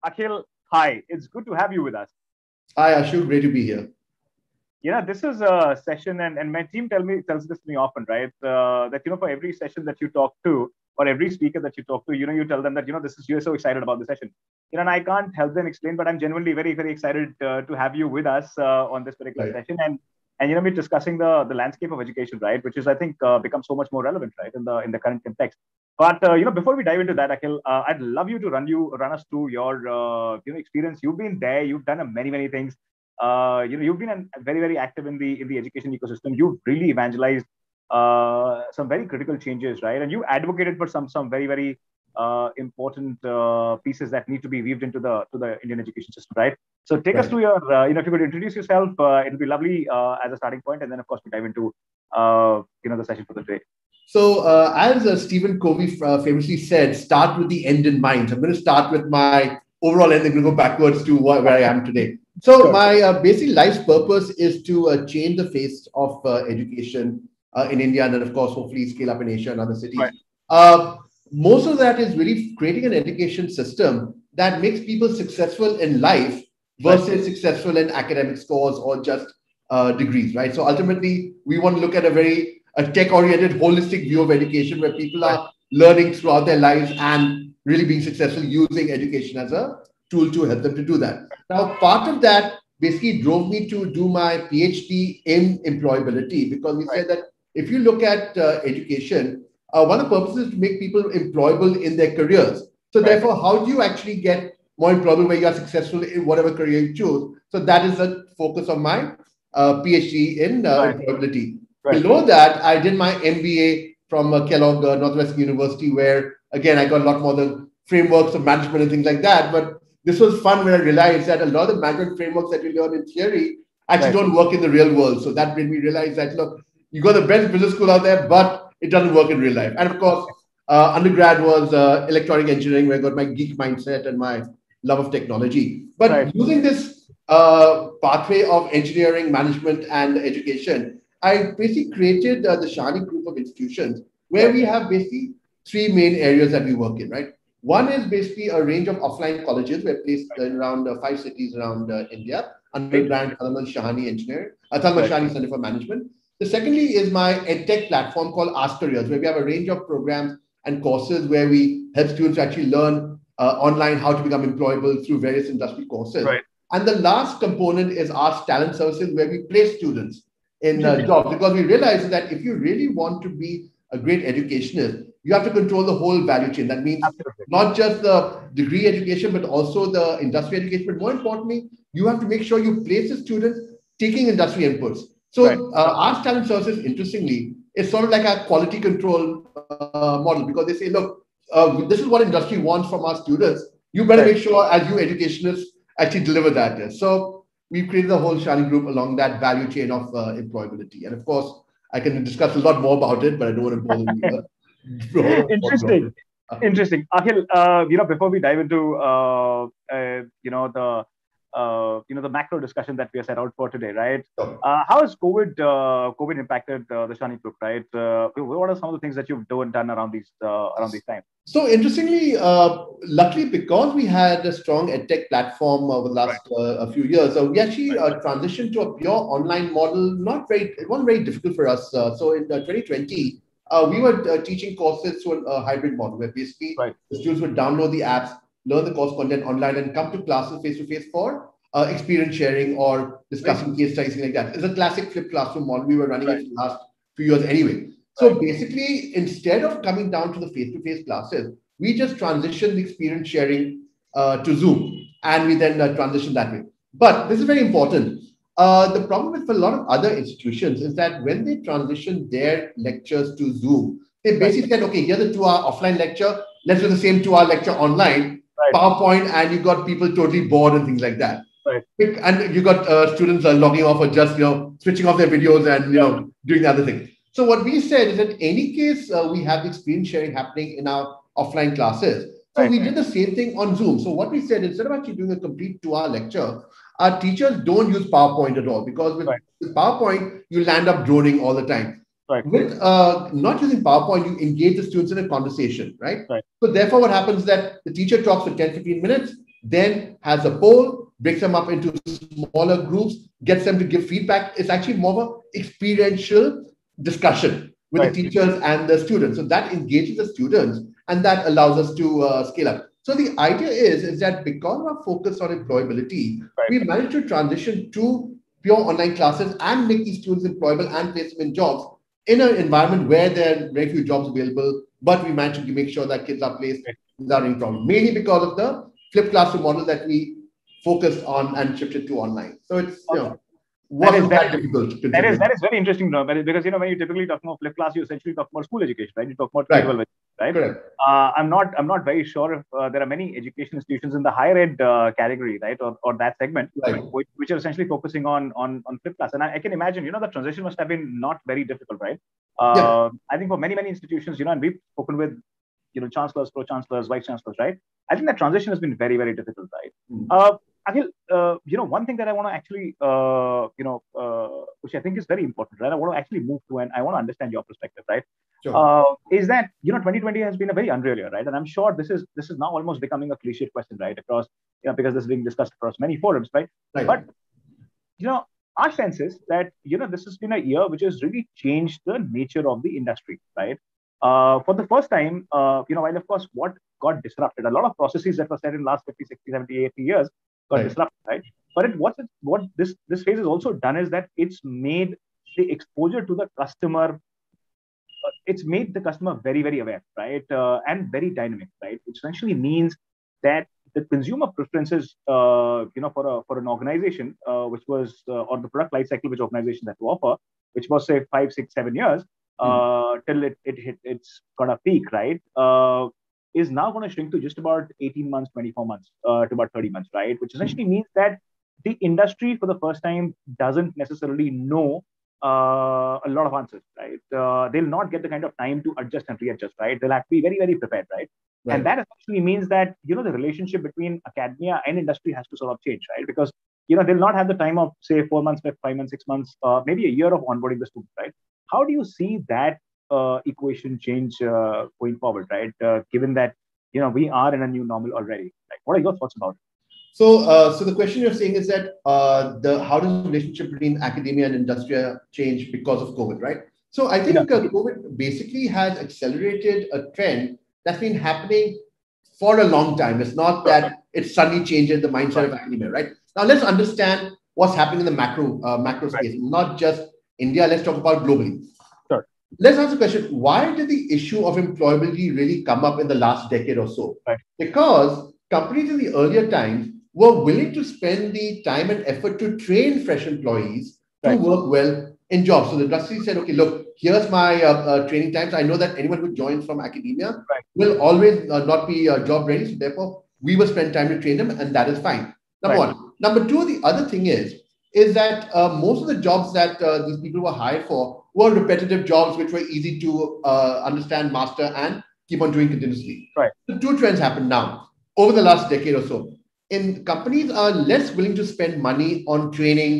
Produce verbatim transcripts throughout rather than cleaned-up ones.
Akhil, hi. It's good to have you with us. Hi, Ashu. Great to be here. Yeah, this is a session, and, and my team tell me tells this to me often, right? Uh, that you know, for every session that you talk to, or every speaker that you talk to, you know, you tell them that you know this is you're so excited about the session. You know, and I can't help them explain, but I'm genuinely very, very excited uh, to have you with us uh, on this particular Right. session, and and you know, we're discussing the the landscape of education, right? Which is, I think, uh, become so much more relevant, right, in the in the current context. But uh, you know, before we dive into that, Akhil, uh, I'd love you to run you run us through your uh, you know experience. You've been there. You've done uh, many many things. Uh, you know, you've been an, very very active in the in the education ecosystem. You've really evangelized uh, some very critical changes, right? And you advocated for some some very very uh, important uh, pieces that need to be weaved into the to the Indian education system, right? So take us Right. through your, uh, you know, if you could introduce yourself, uh, it'll be lovely uh, as a starting point, and then of course we dive into uh, you know the session for the day. So, uh, as uh, Stephen Covey uh, famously said, start with the end in mind. So I'm going to start with my overall end and going to go backwards to wh- where I am today. So, Sure, sure. my uh, basic life's purpose is to uh, change the face of uh, education uh, in India, and then, of course, hopefully scale up in Asia and other cities. Right, Uh, Most of that is really creating an education system that makes people successful in life right, versus successful in academic scores or just uh, degrees, right? So ultimately, we want to look at a very a tech-oriented, holistic view of education where people right, are learning throughout their lives and really being successful using education as a tool to help them to do that. Now, part of that basically drove me to do my PhD in employability because we right. said that if you look at uh, education, uh, one of the purposes is to make people employable in their careers. So, Right. therefore, how do you actually get more employable where you are successful in whatever career you choose? So, that is the focus of my uh, PhD in uh, Right. employability. Right. Below that, I did my M B A from uh, Kellogg uh, Northwestern University, where again I got a lot more the frameworks of management and things like that. But this was fun when I realized that a lot of the management frameworks that we learn in theory actually Right. don't work in the real world. So that made me realize that look, you got the best business school out there, but it doesn't work in real life. And of course, uh, undergrad was uh, electronic engineering, where I got my geek mindset and my love of technology. Right. But using this uh, pathway of engineering, management, and education, I basically created uh, the Shani group of institutions where Right. we have basically three main areas that we work in, right? One is basically a range of offline colleges. We're placed in around uh, five cities around uh, India under the Right. brand Thalmal Shahani Engineering, uh, Thalmal Right. Shahani Center for Management. The secondly is my edtech platform called Ask Careers, where we have a range of programs and courses where we help students actually learn uh, online how to become employable through various industry courses. Right. And the last component is Ask Talent Services, where we place students in uh, Interesting. jobs because we realize that if you really want to be a great educationist, you have to control the whole value chain. That means Absolutely. not just the degree education, but also the industry education. But more importantly, you have to make sure you place the students taking industry inputs. Right. So, uh, Ask Talent Services, interestingly, is sort of like a quality control uh, model because they say, look, uh, this is what industry wants from our students. You better make Right. sure, as you educationists, actually deliver that. So, we've created the whole Shani group along that value chain of uh, employability. And of course, I can discuss a lot more about it, but I don't want to bore you. Interesting. Uh, Interesting. Akhil, uh, you know, before we dive into, uh, uh, you know, the, uh, you know, the macro discussion that we are set out for today, right? so, Uh, how has COVID, uh, COVID impacted uh, the Shani Group, right? Uh, what are some of the things that you've done, done around these, uh, around these times? So interestingly, uh, luckily because we had a strong edtech platform over the Right. last uh, a few years, uh, we actually Right. uh, transitioned to a pure online model. Not very, it wasn't very difficult for us. Uh, so in uh, twenty twenty, uh, we were uh, teaching courses through a, a hybrid model where basically Right. the students would download the apps, learn the course content online, and come to classes face to face for uh, experience sharing or Right. discussing case studies, things like that. It's a classic flipped classroom model. We were running it Right. for the last few years anyway. Right. So basically, instead of coming down to the face-to-face classes, we just transitioned the experience sharing uh, to Zoom, and we then uh, transitioned that way. But this is very important. Uh, the problem with a lot of other institutions is that when they transition their lectures to Zoom, they Right. basically said, okay, here's a two-hour offline lecture. Let's do the same two-hour lecture online, Right. PowerPoint, and you got people totally bored and things like that. Right. And you got uh, students uh, logging off or just you know switching off their videos and you Yeah. know doing the other thing. So what we said is that in any case uh, we have the experience sharing happening in our offline classes. So Right. we did the same thing on Zoom. So what we said, instead of actually doing a complete two-hour lecture, our teachers don't use PowerPoint at all because with, Right. with PowerPoint you'll end up droning all the time. Right. With uh, not using PowerPoint, you engage the students in a conversation, right? Right. So therefore, what happens is that the teacher talks for ten, fifteen minutes, then has a poll, breaks them up into smaller groups, gets them to give feedback. It's actually more of an experiential discussion with right. the teachers and the students. So that engages the students and that allows us to uh, scale up. So the idea is, is that because of our focus on employability, right. we managed to transition to pure online classes and make these students employable and place them in jobs in an environment where there are very few jobs available, but we managed to make sure that kids are placed without any problem, mainly because of the flipped classroom model that we focused on and shifted to online. So it's, you know, that is, that, difficult to that is that is very interesting, no? Because you know when you typically talk about flipped class, you essentially talk about school education, right? You talk about right. twelve, right? Uh, I'm not I'm not very sure if uh, there are many education institutions in the higher ed uh, category, right, or, or that segment, right. which, which are essentially focusing on on on flipped class. And I, I can imagine, you know, the transition must have been not very difficult, right? Uh, yeah. I think for many many institutions, you know, and we've spoken with, you know, chancellors, pro chancellors, vice chancellors, right? I think that transition has been very very difficult, right? Mm. Uh, Akhil, uh, you know, one thing that I want to actually, uh, you know, uh, which I think is very important, right? I want to actually move to, and I want to understand your perspective, right? Sure. Uh, is that, you know, twenty twenty has been a very unreal year, right? And I'm sure this is this is now almost becoming a cliche question, right? Across, you know, because this is being discussed across many forums, right? Right. But, you know, our sense is that, you know, this has been a year which has really changed the nature of the industry, right? Uh, for the first time, uh, you know, while of course what got disrupted, a lot of processes that were set in last fifty, sixty, seventy, eighty years got right. disrupted, right? But it, what, it, what this, this phase has also done is that it's made the exposure to the customer, uh, it's made the customer very, very aware, right? Uh, and very dynamic, right? Which essentially means that the consumer preferences, uh, you know, for a for an organization, uh, which was, uh, or the product life cycle which organization had to offer, which was say five, six, seven years, uh, mm. till it, it hit, it's got a peak, right? Uh, is now going to shrink to just about eighteen months, twenty-four months, uh, to about thirty months, right? Which essentially means that the industry for the first time doesn't necessarily know uh, a lot of answers, right? Uh, they'll not get the kind of time to adjust and readjust, right? They'll have to be very, very prepared, right? right? And that essentially means that, you know, the relationship between academia and industry has to sort of change, right? Because, you know, they'll not have the time of, say, four months, five months, six months, uh, maybe a year of onboarding the student, right? How do you see that Uh, equation change uh, going forward, right? Uh, given that, you know, we are in a new normal already. Like, what are your thoughts about it? So, uh, so the question you're saying is that uh, the how does the relationship between academia and industry change because of COVID, right? So, I think yeah. uh, COVID basically has accelerated a trend that's been happening for a long time. It's not that it suddenly changes the mindset right. of academia, right? Now, let's understand what's happening in the macro uh, macro right. space, not just India. Let's talk about globally. Let's ask the question, why did the issue of employability really come up in the last decade or so? Right. Because companies in the earlier times were willing to spend the time and effort to train fresh employees to right. work well in jobs. So the industry said, okay, look, here's my uh, uh, training times. I know that anyone who joins from academia right. will always uh, not be uh, job ready. So therefore, we will spend time to train them and that is fine. Number right. one. Number two, the other thing is, is that uh, most of the jobs that uh, these people were hired for were repetitive jobs which were easy to uh, understand, master, and keep on doing continuously. Right. The two trends happen now over the last decade or so. In companies are less willing to spend money on training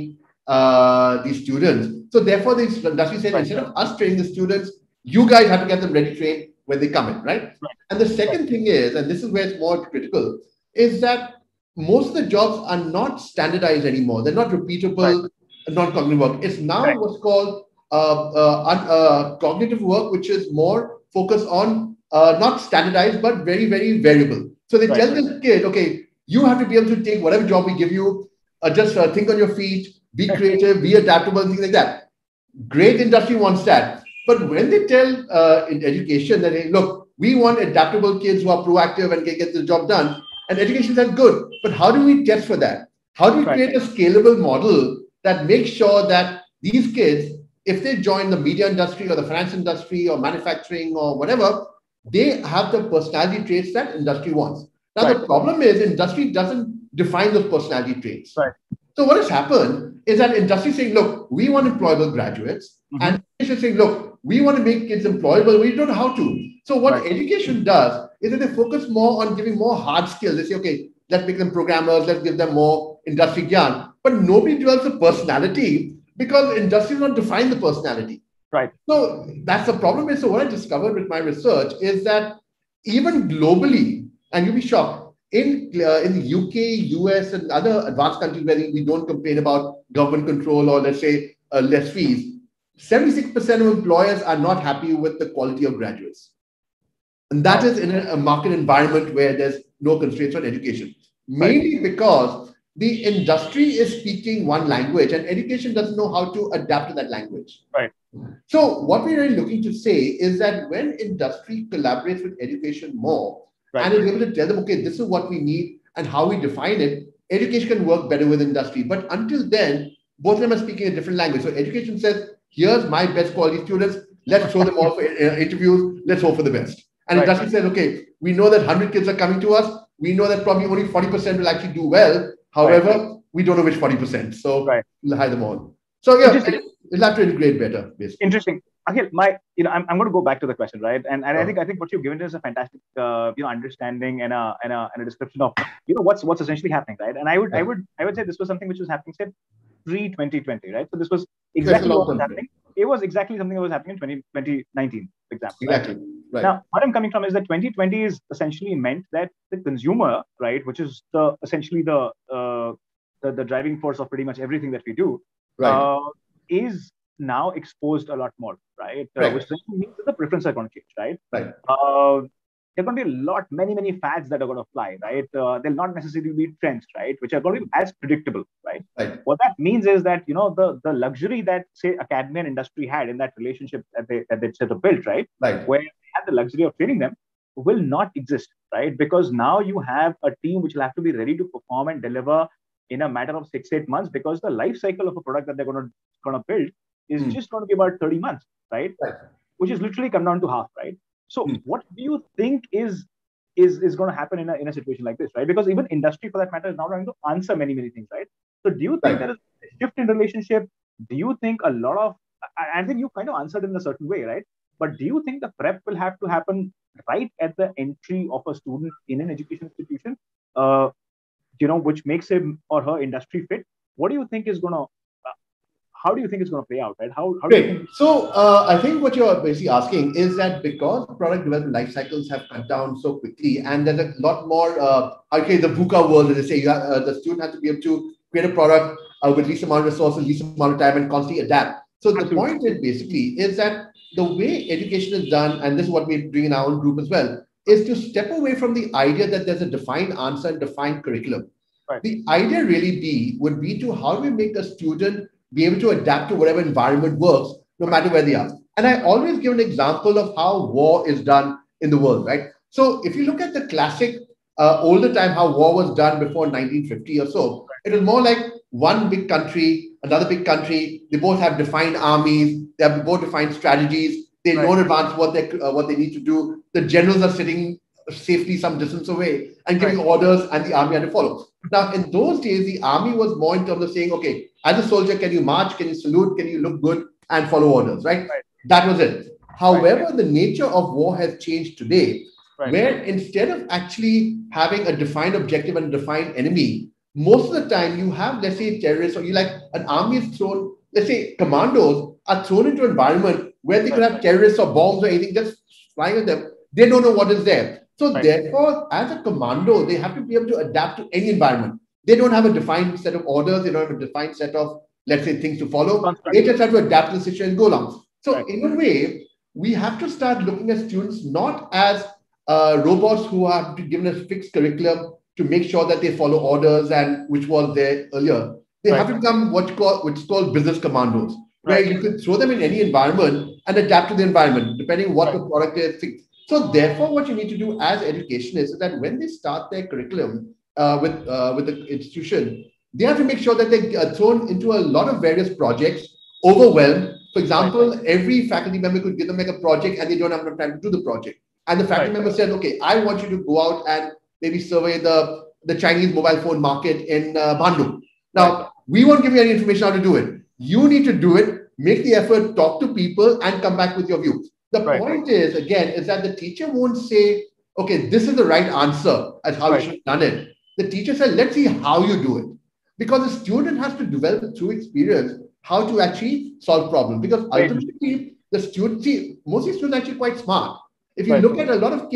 uh, these students. So therefore, the industry said, right. instead of us training the students, you guys have to get them ready trained when they come in, right? right. And the second right. thing is, and this is where it's more critical, is that most of the jobs are not standardized anymore. They're not repeatable, right. non-cognitive work. It's now right. what's called uh, uh, uh, cognitive work, which is more focused on uh, not standardized, but very, very variable. So they right. tell this kid, okay, you have to be able to take whatever job we give you, uh, just uh, think on your feet, be creative, be adaptable, things like that. Great industry wants that. But when they tell uh, in education that, hey, look, we want adaptable kids who are proactive and can get the job done, and education says good, but how do we test for that? How do we right. create a scalable model that makes sure that these kids, if they join the media industry or the finance industry or manufacturing or whatever, they have the personality traits that industry wants. Now, right. the problem is industry doesn't define those personality traits. Right. So what has happened is that industry is saying, look, we want employable graduates. Mm-hmm. And education is saying, look, we want to make kids employable. We don't know how to. So what right. education does is that they focus more on giving more hard skills. They say, okay, let's make them programmers. Let's give them more industry gyan. But nobody develops a personality because industry does not define the personality. Right. So that's the problem. Is so what I discovered with my research is that even globally, and you'll be shocked, in uh, in the U K, U S, and other advanced countries where we don't complain about government control or let's say uh, less fees, seventy-six percent of employers are not happy with the quality of graduates. And that is in a, a market environment where there's no constraints on education. Mainly right. because the industry is speaking one language and education doesn't know how to adapt to that language. Right. So what we're really looking to say is that when industry collaborates with education more right. and is able to tell them, okay, this is what we need and how we define it, education can work better with industry. But until then, both of them are speaking a different language. So education says, here's my best quality students. Let's throw them all for uh, interviews. Let's hope for the best. And right. industry says, okay, we know that one hundred kids are coming to us. We know that probably only forty percent will actually do well. However, right. we don't know which forty percent. So right. we'll hide them all. So yeah, we'll have to integrate better, basically. Interesting. Akhil, my, you know, I'm, I'm going to go back to the question, right? And and oh. I think I think what you've given is a fantastic, uh, you know, understanding and a and a and a description of, you know, what's what's essentially happening, right? And I would right. I would I would say this was something which was happening, say, pre twenty twenty, right? So this was exactly what was happening. It was exactly something that was happening in twenty nineteen, for example. Exactly. Right? Right. Now, what I'm coming from is that twenty twenty is essentially meant that the consumer, right, which is the essentially the uh, the, the driving force of pretty much everything that we do, right. uh, is now exposed a lot more, right? Uh, right. Which means that the preferences are going to change, right? Right. Uh, there are going to be a lot, many, many fads that are going to fly, right? Uh, they'll not necessarily be trends, right? Which are going to be as predictable, right? Right. What that means is that, you know, the, the luxury that, say, academia and industry had in that relationship that they, that they sort of built, right? Right. Where they had the luxury of training them, will not exist, right? Because now you have a team which will have to be ready to perform and deliver in a matter of six, eight months, because the life cycle of a product that they're going to, going to build is mm. just going to be about thirty months, right? Right. Which is literally come down to half, right? So mm. what do you think is is is going to happen in a, in a situation like this, right? Because even industry, for that matter, is now trying to answer many, many things, right? So do you think right. there is a shift in relationship? Do you think a lot of, I, I think you kind of answered in a certain way, right? But do you think the prep will have to happen right at the entry of a student in an education institution, uh, you know, which makes him or her industry fit? What do you think is going to, how do you think it's going to play out, right? How, how do Great. you think- So uh, I think what you're basically asking is that because product development life cycles have cut down so quickly, and there's a lot more, uh, okay, the VUCA world, as they say, you have, uh, the student has to be able to create a product uh, with least amount of resources, least amount of time, and constantly adapt. So Absolutely. The point is basically is that the way education is done, and this is what we're doing in our own group as well, is to step away from the idea that there's a defined answer and defined curriculum. Right. The idea really be would be to how do we make a student be able to adapt to whatever environment works, no matter where they are. And I always give an example of how war is done in the world, right? So if you look at the classic uh, older time, how war was done before nineteen fifty or so, it was more like one big country, another big country. They both have defined armies. They have both defined strategies. They know in advance what they uh, what they need to do. The generals are sitting safely some distance away and giving right. orders, and the army had to follow. Now, in those days, the army was more in terms of saying, okay, as a soldier, can you march? Can you salute? Can you look good and follow orders, right? right. That was it. However, right. the nature of war has changed today, right. where instead of actually having a defined objective and a defined enemy, most of the time you have, let's say, terrorists, or you like an army is thrown, let's say, commandos are thrown into an environment where they could have terrorists or bombs or anything just flying at them. They don't know what is there. So right. therefore, as a commando, they have to be able to adapt to any environment. They don't have a defined set of orders. They don't have a defined set of, let's say, things to follow. They just have to adapt to the situation and go along. So right. in a way, we have to start looking at students not as uh, robots who have been given a fixed curriculum to make sure that they follow orders, and which was there earlier. They right. have to become what you call, what's called business commandos, where right. you can throw them in any environment and adapt to the environment, depending on what right. the product is. So therefore, what you need to do as educationists is that when they start their curriculum uh, with, uh, with the institution, they have to make sure that they are thrown into a lot of various projects, overwhelmed. For example, right. every faculty member could give them like a project and they don't have enough time to do the project. And the faculty right. member said, okay, I want you to go out and maybe survey the, the Chinese mobile phone market in uh, Bandung. Now, right. we won't give you any information how to do it. You need to do it, make the effort, talk to people, and come back with your views. The right. point is, again, is that the teacher won't say, okay, this is the right answer as how right. you should have done it. The teacher said, let's see how you do it. Because the student has to develop through experience how to actually solve problems. Because ultimately, the student, see, most of the students are actually quite smart. If you right. look at a lot of kids,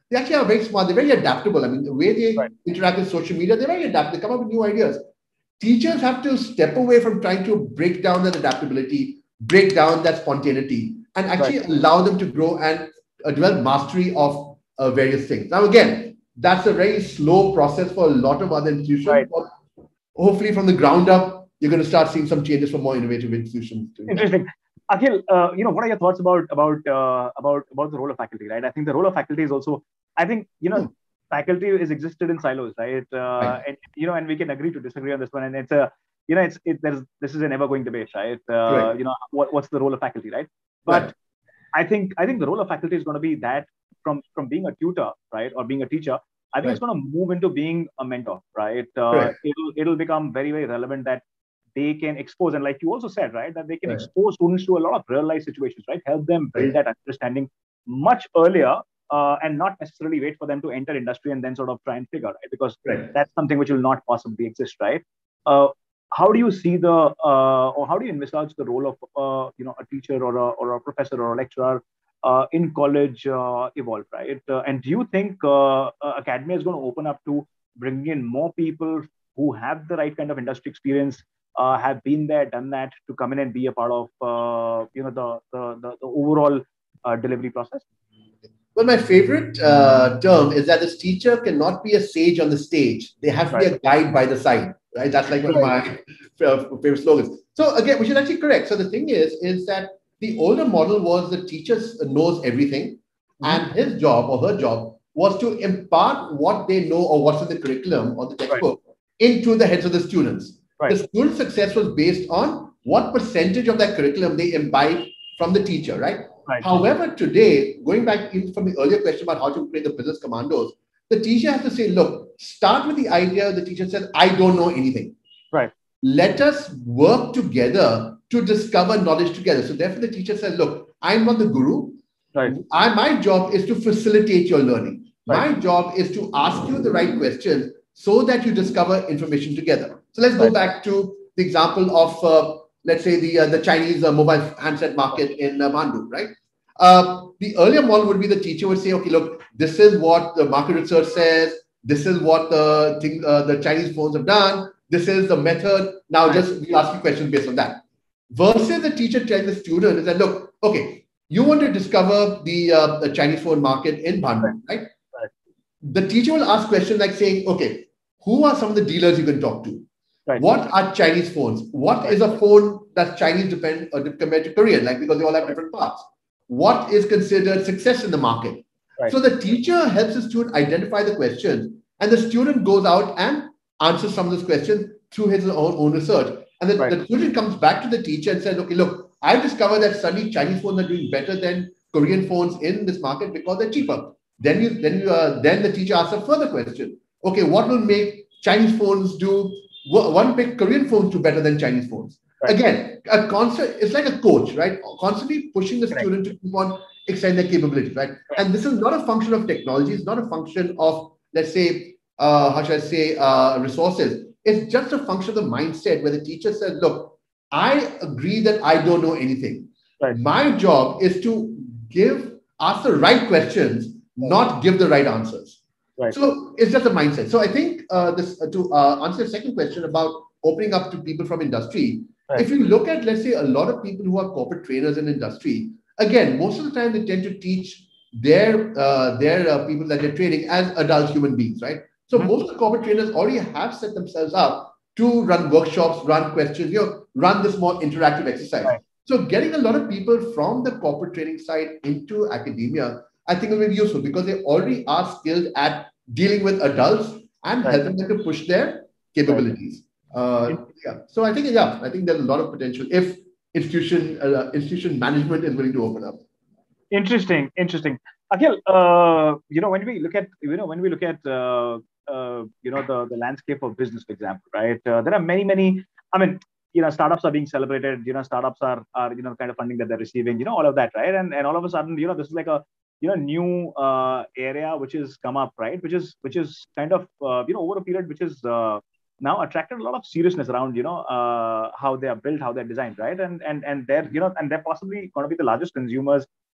they actually are very smart. They're very adaptable. I mean, the way they Right. interact with social media, they're very adaptable. They come up with new ideas. Teachers have to step away from trying to break down that adaptability, break down that spontaneity, and Right. actually allow them to grow and uh, develop mastery of uh, various things. Now, again, that's a very slow process for a lot of other institutions, Right. but hopefully from the ground up, you're going to start seeing some changes for more innovative institutions doing that. Interesting. Akhil, uh, you know, what are your thoughts about about uh, about about the role of faculty? Right. I think the role of faculty is also. I think you know, Hmm. faculty is existed in silos, right? Uh, Right, and you know, and we can agree to disagree on this one. And it's a, you know, it's it. There's this is an ever going debate, right? Uh, correct, you know, what what's the role of faculty, right? But right, I think I think the role of faculty is going to be that from from being a tutor, right, or being a teacher. I think it's right, going to move into being a mentor, right? Uh, correct, it'll it'll become very very relevant that they can expose, and like you also said, right, that they can right, expose students to a lot of real life situations, right? Help them build right, that understanding much earlier, uh, and not necessarily wait for them to enter industry and then sort of try and figure, right? Because right. that's something which will not possibly exist, right? Uh, how do you see the uh, or how do you envisage the role of uh, you know a teacher or a, or a professor or a lecturer uh, in college uh, evolve, right? Uh, and do you think uh, uh, academia is going to open up to bringing in more people who have the right kind of industry experience, uh, have been there, done that, to come in and be a part of uh, you know the the, the, the overall uh, delivery process? Well, my favorite uh, term is that this teacher cannot be a sage on the stage. They have to be Right, a guide by the side, right? That's like one of right, my uh, favorite slogans. So again, which is actually correct. So the thing is, is that the older model was the teacher knows everything, hmm, and his job or her job was to impart what they know or what's in the curriculum or the right, textbook into the heads of the students. The right, student success was based on what percentage of that curriculum they imbibe from the teacher, right? right, However, today, going back even from the earlier question about how to create the business commandos, the teacher has to say, look, start with the idea the teacher says, I don't know anything. right, Let us work together to discover knowledge together. So therefore, the teacher says, look, I'm not the guru. right, I, my job is to facilitate your learning. right, My job is to ask you the right questions so that you discover information together. So let's go right, back to the example of, uh, let's say, the, uh, the Chinese uh, mobile handset market in uh, Bandung, right? Uh, the earlier model would be the teacher would say, okay, look, this is what the market research says. This is what the thing, uh, the Chinese phones have done. This is the method. Now right, just we ask you questions based on that. Versus the teacher telling the student is that, look, okay, you want to discover the, uh, the Chinese phone market in right, Bandung, right? right, The teacher will ask questions like saying, okay, who are some of the dealers you can talk to? right, What are Chinese phones? What right, is a phone that's Chinese depend, uh, compared to Korean, like because they all have right, different parts? What is considered success in the market? right, So the teacher helps the student identify the questions, and the student goes out and answers some of those questions through his own, own research. And the, right, the student comes back to the teacher and says, okay, look, I've discovered that suddenly Chinese phones are doing better than Korean phones in this market because they're cheaper. Then you then you uh, then the teacher asks a further question. Okay, what will make Chinese phones do one pick Korean phones do better than Chinese phones? right. Again, a constant it's like a coach, right? Constantly pushing the Correct. student to keep on extend their capabilities, right? And this is not a function of technology. It's not a function of, let's say, uh, how should I say, uh, resources. It's just a function of the mindset where the teacher says, look, I agree that I don't know anything. Right. My job is to give, ask the right questions, not give the right answers. Right. So it's just a mindset. So I think uh, this uh, to uh, answer the second question about opening up to people from industry. Right. If you look at, let's say, a lot of people who are corporate trainers in industry, again, most of the time they tend to teach their uh, their uh, people that they're training as adult human beings, right? So Mhm. most of the corporate trainers already have set themselves up to run workshops, run questions, you know, run this more interactive exercise. Right. So getting a lot of people from the corporate training side into academia, I think will be useful because they already are skilled at dealing with adults and Right. helping them to push their Right. capabilities. Uh, yeah. So I think yeah, I think there's a lot of potential if institution uh, institution management is willing to open up. Interesting, interesting. Akhil, uh, you know, when we look at, you know, when we look at, uh, uh, you know, the, the landscape of business, for example, right? Uh, there are many, many, I mean, you know, startups are being celebrated, you know, startups are, are, you know, kind of funding that they're receiving, you know, all of that, right? And, and all of a sudden, you know, this is like a, you know, new uh, area which has come up, right? Which is, which is kind of, uh, you know, over a period, which is uh, now attracted a lot of seriousness around, you know, uh, how they are built, how they're designed, right? And, and, and they're, you know, and they're possibly going to be the largest consumers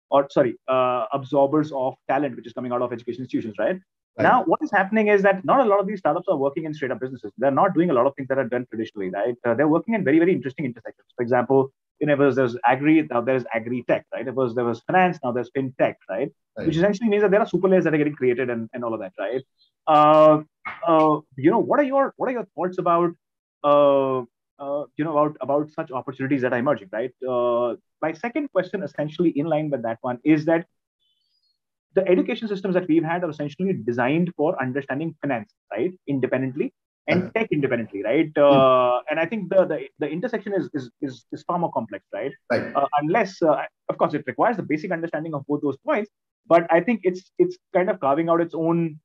or sorry, uh, absorbers of talent, which is coming out of education institutions, right? Right. Now, what is happening is that not a lot of these startups are working in straight up businesses. They're not doing a lot of things that are done traditionally, right? Uh, they're working in very, very interesting intersections. For example, you know, there was agri, now there's agri tech, right? It was there was finance, now there's fintech, right? Which Right. essentially means that there are super layers that are getting created and, and all of that, right? Uh, uh, you know, what are your what are your thoughts about uh, uh, you know about about such opportunities that are emerging, right? Uh, my second question, essentially in line with that one, is that the education systems that we've had are essentially designed for understanding finance, right, independently and Right. tech independently, right? Mm. Uh, and I think the, the the intersection is is is, is far more complex, right? Right. Uh, unless, uh, of course, it requires the basic understanding of both those points, but I think it's it's kind of carving out its own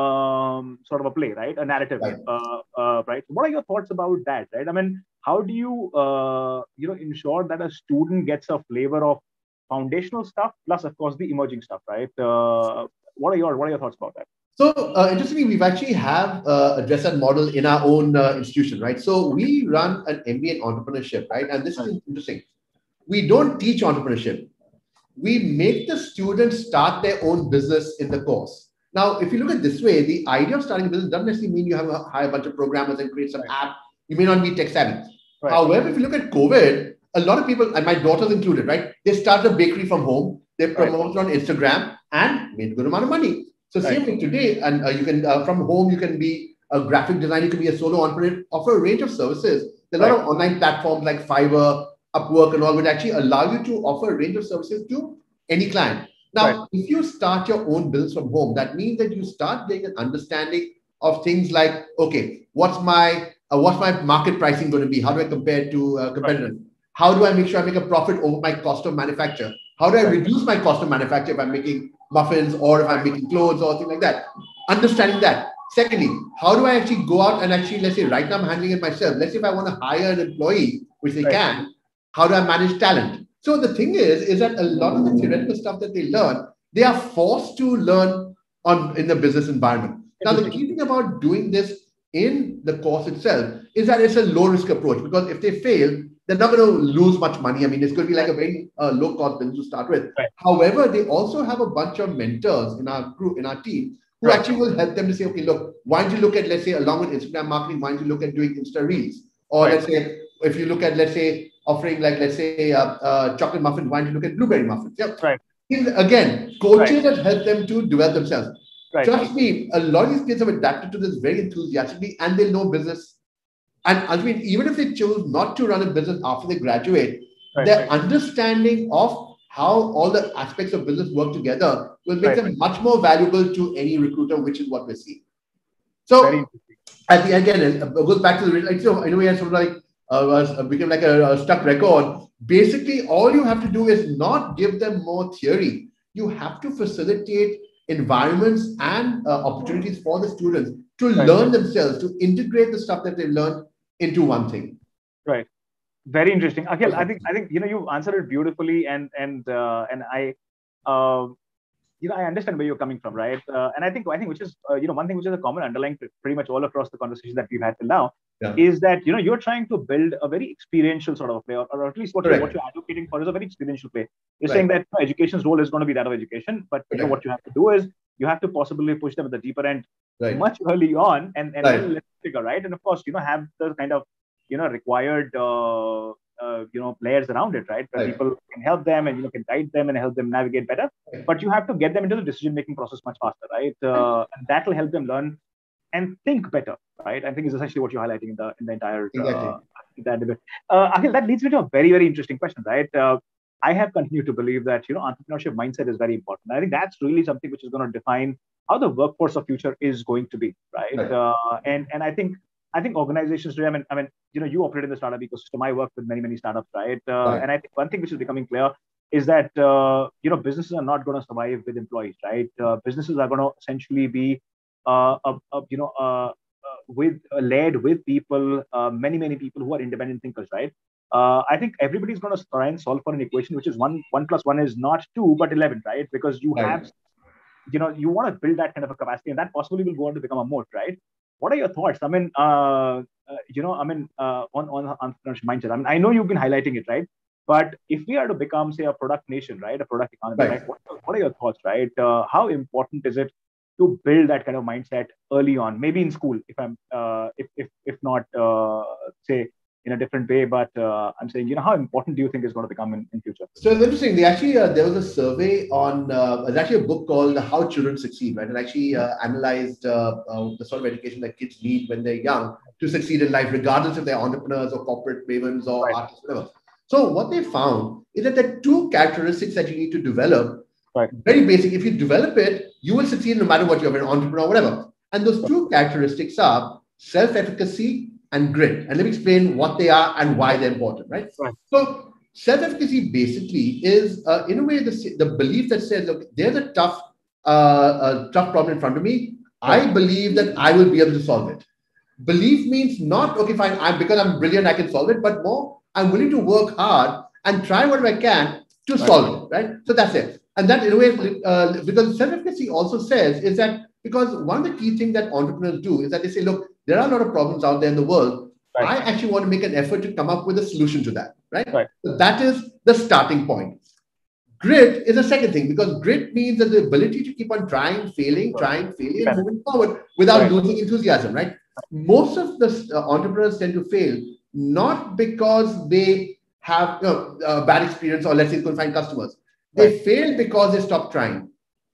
um, sort of a play, right? A narrative, Right. uh, uh, right? What are your thoughts about that, right? I mean, how do you uh, you know ensure that a student gets a flavor of foundational stuff plus, of course, the emerging stuff, right? Uh, what are your what are your thoughts about that? So uh, interestingly, we've actually have uh, addressed that model in our own uh, institution, right? So we run an M B A in entrepreneurship, right? And this Right, is interesting. We don't teach entrepreneurship. We make the students start their own business in the course. Now, if you look at it this way, the idea of starting a business doesn't necessarily mean you have to hire a bunch of programmers and create some right, app. You may not be tech savvy. right, However, if you look at COVID, a lot of people, and my daughters included, right? They started a bakery from home. They right, promoted on Instagram and made a good amount of money. So right, same thing today, and uh, you can uh, from home you can be a graphic designer, you can be a solo entrepreneur, offer a range of services. There are a lot right, of online platforms like Fiverr, Upwork, and all, which actually allow you to offer a range of services to any client. right, Now, if you start your own business from home, that means that you start getting an understanding of things like, okay, what's my uh, what's my market pricing going to be? How do I compare to uh, right, competitors? How do I make sure I make a profit over my cost of manufacture? How do I right, reduce my cost of manufacture if I'm making muffins or if I'm right, making clothes or things like that? Understanding that. Secondly, how do I actually go out and actually, let's say, right now I'm handling it myself. Let's say if I want to hire an employee, which they right, can, how do I manage talent? So the thing is, is that a lot of the theoretical stuff that they learn, they are forced to learn on in the business environment. Now, the interesting. key thing about doing this in the course itself is that it's a low risk approach because if they fail, they're not going to lose much money. I mean, it's going to be like Right, a very uh, low cost business to start with. right, However, they also have a bunch of mentors in our group, in our team, who right, actually will help them to say, okay, look, why don't you look at, let's say, along with Instagram marketing, why don't you look at doing Insta Reels? Or right, let's say, if you look at, let's say, offering like, let's say, uh, uh, chocolate muffin, why don't you look at blueberry muffins? Yep. right, Again, right, coaches that help them to develop themselves. right, Trust me, a lot of these kids have adapted to this very enthusiastically and they know business. And I mean, even if they choose not to run a business after they graduate, right, their understanding of how all the aspects of business work together will make right. them much more valuable to any recruiter, which is what we're seeing. Very So interesting. at the again, it goes back to the like, so in a way, sort of like uh, was uh, became like a, a stuck record. Basically, all you have to do is not give them more theory. You have to facilitate environments and uh, opportunities for the students to Right, learn themselves, to integrate the stuff that they've learned into one thing. right. Very interesting, Akhil. I Okay. think I think you know you answered it beautifully, and and uh, and I, uh, you know, I understand where you're coming from, right? Uh, and I think I think which is uh, you know one thing which is a common underlying pretty much all across the conversation that we've had till now Yeah. is that you know you're trying to build a very experiential sort of a play, or, or at least what you what Correct. you're advocating for is a very experiential play. You're saying Right. that you know, education's role is going to be that of education, but you know what Correct. you have to do is you have to possibly push them at the deeper end Right. much early on and and build Right. a figure, right? And of course, you know, have the kind of you know required uh, uh, you know players around it, right? Where Right. people can help them and you know can guide them and help them navigate better. Right. But you have to get them into the decision making process much faster, right? Uh, and that will help them learn and think better, right? I think is essentially what you're highlighting in the in the entire uh, Exactly. that debate. Uh, Akhil, that leads me to a very very interesting question, right? Uh, I have continued to believe that you know entrepreneurship mindset is very important. I think that's really something which is going to define how the workforce of future is going to be, right? Right. Uh, and and I think I think organizations today. I mean, I mean, you know, you operate in the startup ecosystem. I work with many many startups, right? Uh, Right. and I think one thing which is becoming clear is that uh, you know businesses are not going to survive with employees, right? Uh, businesses are going to essentially be uh, uh, uh, you know uh, uh, with uh, led with people, uh, many many people who are independent thinkers, right? Uh, I think everybody's going to try and solve for an equation which is one one plus one is not two but eleven, right? Because you have Right. you know you want to build that kind of a capacity, and that possibly will go on to become a moat, right? What are your thoughts? I mean, uh, uh, you know, I mean, uh, on on entrepreneurship mindset. I mean, I know you've been highlighting it, right? But if we are to become, say, a product nation, right, a product economy, Right. right, what, what are your thoughts, right? Uh, how important is it to build that kind of mindset early on, maybe in school, if I'm, uh, if, if, if not, uh, say, in a different way, but uh, I'm saying, you know, how important do you think is going to become in, in future? So it's interesting. They actually uh, there was a survey on. Uh, there's actually a book called "How Children Succeed," right? And actually uh, analyzed uh, uh, the sort of education that kids need when they're young to succeed in life, regardless if they're entrepreneurs or corporate ravens or Right, artists, whatever. So what they found is that there are two characteristics that you need to develop. right, Very basic. If you develop it, you will succeed no matter what you're an entrepreneur, whatever. And those two characteristics are self-efficacy and grit. And let me explain what they are and why they're important, right? right, So self-efficacy basically is, uh, in a way, the, the belief that says, look, there's a tough, uh, a tough problem in front of me. I right, believe that I will be able to solve it. Belief means not, okay, fine, I'm because I'm brilliant, I can solve it, but more, I'm willing to work hard and try whatever I can to right, solve it, right? So that's it. And that, in a way, uh, because self-efficacy also says is that because one of the key things that entrepreneurs do is that they say, look, there are a lot of problems out there in the world. right, I actually want to make an effort to come up with a solution to that, right? right, So that is the starting point. Grit is a second thing because grit means that the ability to keep on trying, failing, right. trying, failing, and Depends. moving forward without Right, losing enthusiasm, right? Most of the uh, entrepreneurs tend to fail not because they have you know, a bad experience or let's say couldn't find customers. right, They fail because they stopped trying.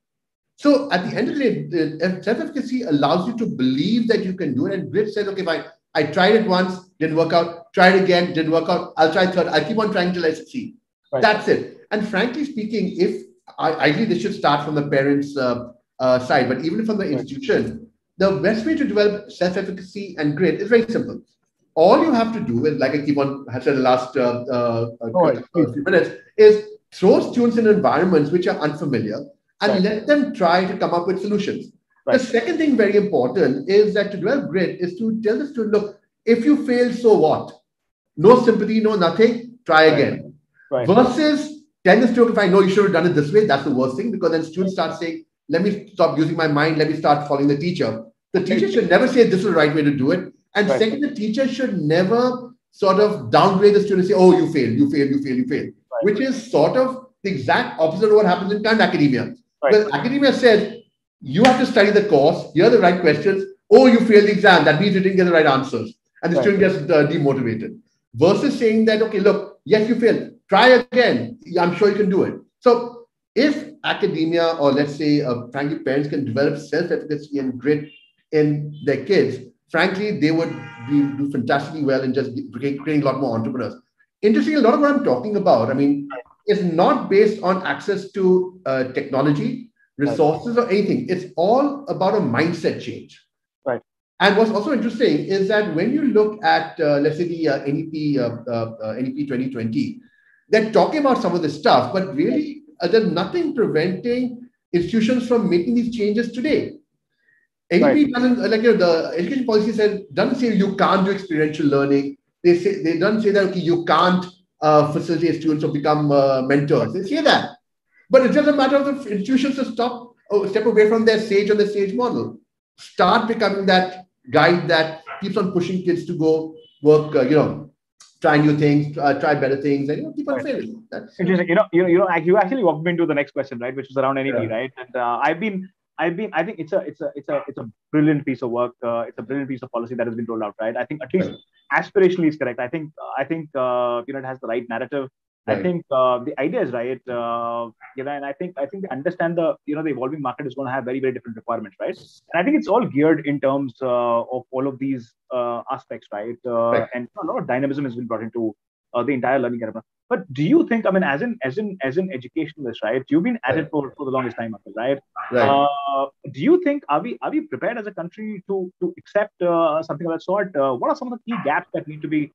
So at the end of the day, the self-efficacy allows you to believe that you can do it. And grit says, okay, fine, I tried it once, didn't work out, tried again, didn't work out. I'll try third. I'll keep on trying till I succeed. right, That's it. And frankly speaking, if I, ideally this should start from the parents' uh, uh, side, but even from the right. institution, the best way to develop self-efficacy and grit is very simple. All you have to do is, like I keep on, I said the last uh, uh, No worries, please. uh, few minutes, is throw students in environments which are unfamiliar and Right, let them try to come up with solutions. The right, second thing very important is that to develop grit is to tell the student, look, if you fail, so what? No sympathy, no nothing, try right, again. right, Versus tell the student, if I know you should have done it this way, that's the worst thing because then students start saying, let me stop using my mind, let me start following the teacher. The teacher should never say this is the right way to do it. And right, second, the teacher should never sort of downgrade the student and say, oh, you failed, you failed, you failed, you failed, right, which is sort of the exact opposite of what happens in current academia. right, Because academia says, you have to study the course, here are the right questions. Oh, you failed the exam. That means you didn't get the right answers. And the right, student gets uh, demotivated. Versus saying that, okay, look, yes, you failed. Try again. I'm sure you can do it. So if academia or let's say, uh, frankly, parents can develop self-efficacy and grit in their kids, frankly, they would be, do fantastically well in just creating a lot more entrepreneurs. Interestingly, a lot of what I'm talking about, I mean, is not based on access to uh, technology, right, resources, or anything. It's all about a mindset change. right, And what's also interesting is that when you look at, uh, let's say, the uh, N E P, uh, uh, uh, N E P twenty twenty, they're talking about some of this stuff, but really, uh, there's nothing preventing institutions from making these changes today. right, N E P doesn't, uh, like, you know, the education policy says, doesn't say you can't do experiential learning. They say, they don't say that, okay, you can't uh, facilitate students or become uh, mentors. They say that. But it's just a matter of the institutions to stop, oh, step away from their sage or the sage model. Start becoming that guide that keeps on pushing kids to go work, uh, you know, try new things, uh, try better things, and you know, keep on right. failing. That's uh, Interesting. You know, you know, you know, ac- you actually walked me into the next question, right? Which is around N E P, yeah, right? And uh, I've been, I've been, I think it's a, it's a, it's a, it's a brilliant piece of work. Uh, it's a brilliant piece of policy that has been rolled out, right? I think at least right, aspirationally is correct. I think, I think, uh, you know, it has the right narrative. I right, think uh, the idea is right. Uh, you know, and I think, I think they understand the, you know, the evolving market is going to have very, very different requirements, right? And I think it's all geared in terms uh, of all of these uh, aspects, right? Uh, right. and a lot of dynamism has been brought into uh, the entire learning environment. But do you think, I mean, as in as in as an educationalist, right? You've been at it Right. for, for the longest time, Akhil, right? Right. Uh, do you think are we are we prepared as a country to to accept uh, something of that sort? Uh, what are some of the key gaps that need to be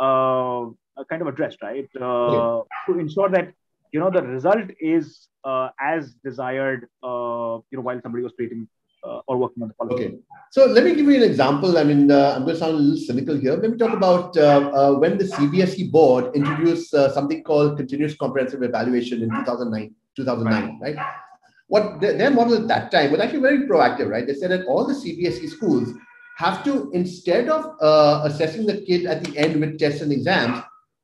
uh, kind of addressed, right? Okay. Uh, to ensure that you know the result is uh, as desired, uh, you know, while somebody was creating uh, or working on the policy. Okay. So let me give you an example. I mean, uh, I'm going to sound a little cynical here. Let me talk about uh, uh, when the C B S E board introduced uh, something called continuous comprehensive evaluation in two thousand nine, Right, two thousand nine, right? What their, their model at that time was actually very proactive, right? They said that all the C B S E schools have to, instead of uh, assessing the kid at the end with tests and exams,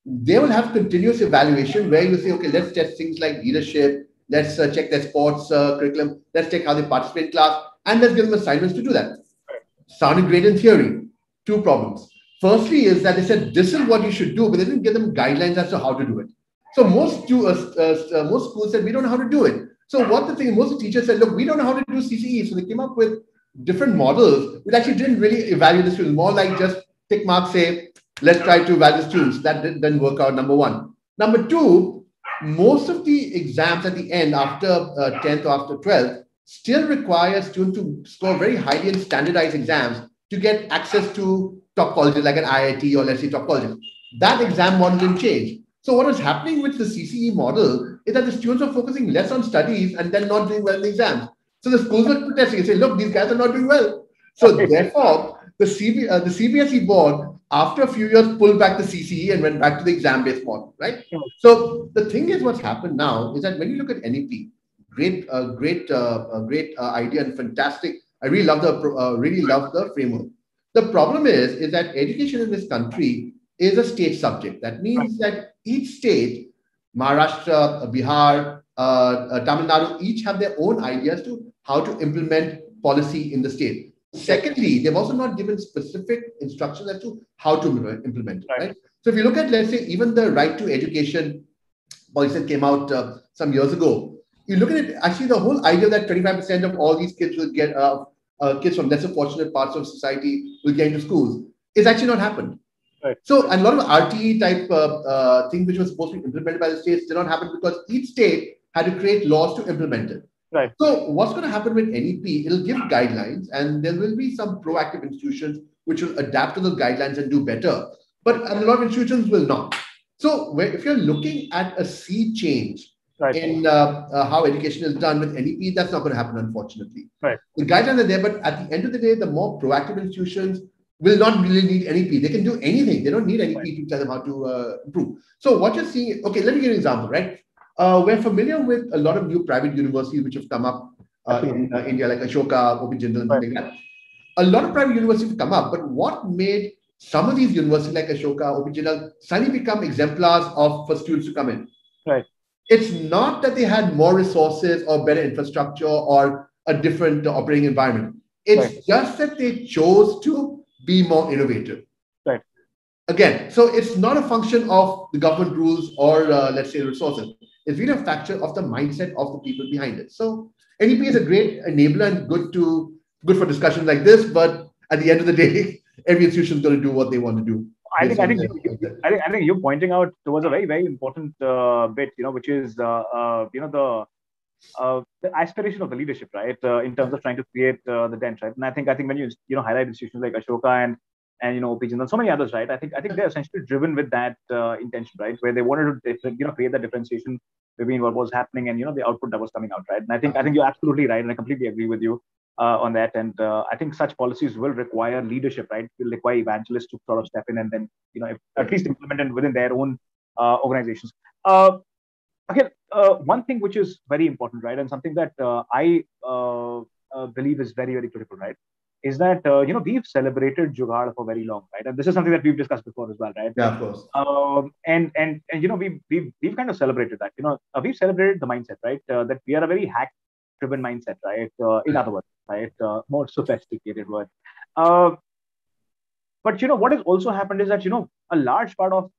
they will have continuous evaluation where you say, okay, let's test things like leadership, let's uh, check their sports uh, curriculum, let's check how they participate in class, and let's give them assignments to do that. Sounded great in theory. Two problems. Firstly, is that they said this is what you should do, but they didn't give them guidelines as to how to do it. So most do, uh, uh, most schools said we don't know how to do it. So what the thing, most teachers said, look, we don't know how to do C C E. So they came up with different models, which actually didn't really evaluate the students. More like just tick marks, say, let's try to evaluate students. That didn't work out. Number one. Number two, most of the exams at the end after uh, tenth or after twelfth still require students to score very highly in standardized exams to get access to top colleges like an I I T or let's say top colleges. That exam model didn't change. So what was happening with the C C E model is that the students are focusing less on studies and then not doing well in the exams. So the schools were protesting and saying, look, these guys are not doing well. So therefore, the, C B, uh, the C B S E board, after a few years, pulled back the C C E and went back to the exam-based model, right? So the thing is, what's happened now is that when you look at N E P, great, uh, great, uh, uh, great uh, idea and fantastic. I really love the, uh, really love the framework. The problem is, is that education in this country is a state subject. That means that each state, Maharashtra, Bihar, uh, uh, Tamil Nadu, each have their own ideas to how to implement policy in the state. Secondly, they've also not given specific instructions as to how to implement it, right? So if you look at, let's say, even the right to education policy that came out uh, some years ago, you look at it, actually the whole idea that twenty-five percent of all these kids will get, uh, uh, kids from lesser fortunate parts of society will get into schools, is actually not happened. Right. So, and a lot of R T E type uh, uh, things which were supposed to be implemented by the states did not happen because each state had to create laws to implement it. Right. So, what's going to happen with N E P? It'll give guidelines, and there will be some proactive institutions which will adapt to those guidelines and do better. But a lot of institutions will not. So, where, if you're looking at a sea change right. in uh, uh, how education is done with N E P, that's not going to happen, unfortunately. Right. The guidelines are there, but at the end of the day, the more proactive institutions will not really need N E P. They can do anything. They don't need N E P right. to tell them how to uh, improve. So what you're seeing, okay, let me give you an example, right? Uh, we're familiar with a lot of new private universities which have come up uh, in uh, India, like Ashoka, O P Jindal, and right. things like that. A lot of private universities have come up, but what made some of these universities like Ashoka, O P Jindal suddenly become exemplars of for students to come in? Right. It's not that they had more resources or better infrastructure or a different uh, operating environment. It's right. just that they chose to be more innovative. Right. Again, so it's not a function of the government rules or uh, let's say resources. It's really a factor of the mindset of the people behind it. So N E P is a great enabler and good to good for discussions like this. But at the end of the day, every institution is going to do what they want to do. I think I think, you, you, I think I think you're pointing out towards a very very important uh, bit, you know, which is uh, uh, you know the. Uh, the aspiration of the leadership, right, uh, in terms of trying to create uh, the dent, right? And I think I think when you you know highlight institutions like Ashoka and and you know O P Jindal and so many others, right? I think I think they're essentially driven with that uh, intention, right, where they wanted to you know create that differentiation between what was happening and you know the output that was coming out, right? And I think I think you're absolutely right, and I completely agree with you uh, on that. And uh, I think such policies will require leadership, right? Will require evangelists to sort of step in and then you know if, at least implement it within their own uh, organizations. Uh, Okay, uh, one thing which is very important, right, and something that uh, I uh, uh, believe is very, very critical, right, is that, uh, you know, we've celebrated Jugaad for very long, right, and this is something that we've discussed before as well, right? Yeah, of course. Um, and, and, and, you know, we've, we've, we've kind of celebrated that, you know, uh, we've celebrated the mindset, right, uh, that we are a very hack-driven mindset, right, uh, in other words, right, uh, more sophisticated word. Uh, but, you know, what has also happened is that, you know, a large part of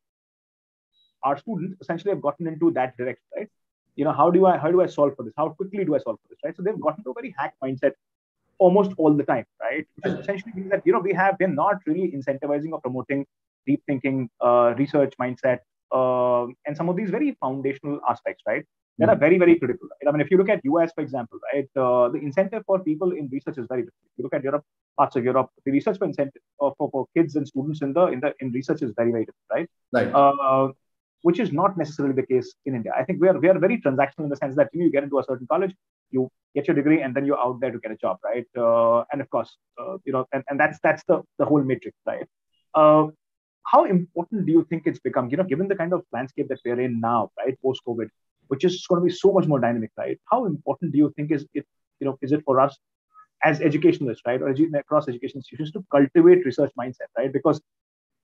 our students essentially have gotten into that direction, right? You know, how do I how do I solve for this? How quickly do I solve for this, right? So they've gotten to a very hack mindset almost all the time, right? Which essentially means that you know we have we're not really incentivizing or promoting deep thinking, uh, research mindset, uh, and some of these very foundational aspects, right? That are very very critical. Right? I mean, if you look at U S, for example, right, uh, the incentive for people in research is very different. If you look at Europe, parts of Europe, the research for incentive uh, for, for kids and students in the in the in research is very very different, right? Right. Uh, which is not necessarily the case in India. I think we are we are very transactional in the sense that you, you get into a certain college, you get your degree, and then you're out there to get a job, right? Uh, and of course, uh, you know, and, and that's that's the the whole matrix, right? Uh, how important do you think it's become? You know, given the kind of landscape that we're in now, right, post COVID, which is going to be so much more dynamic, right? How important do you think is it? You know, is it for us as educationalists, right, or edu- across education institutions to cultivate research mindset, right? Because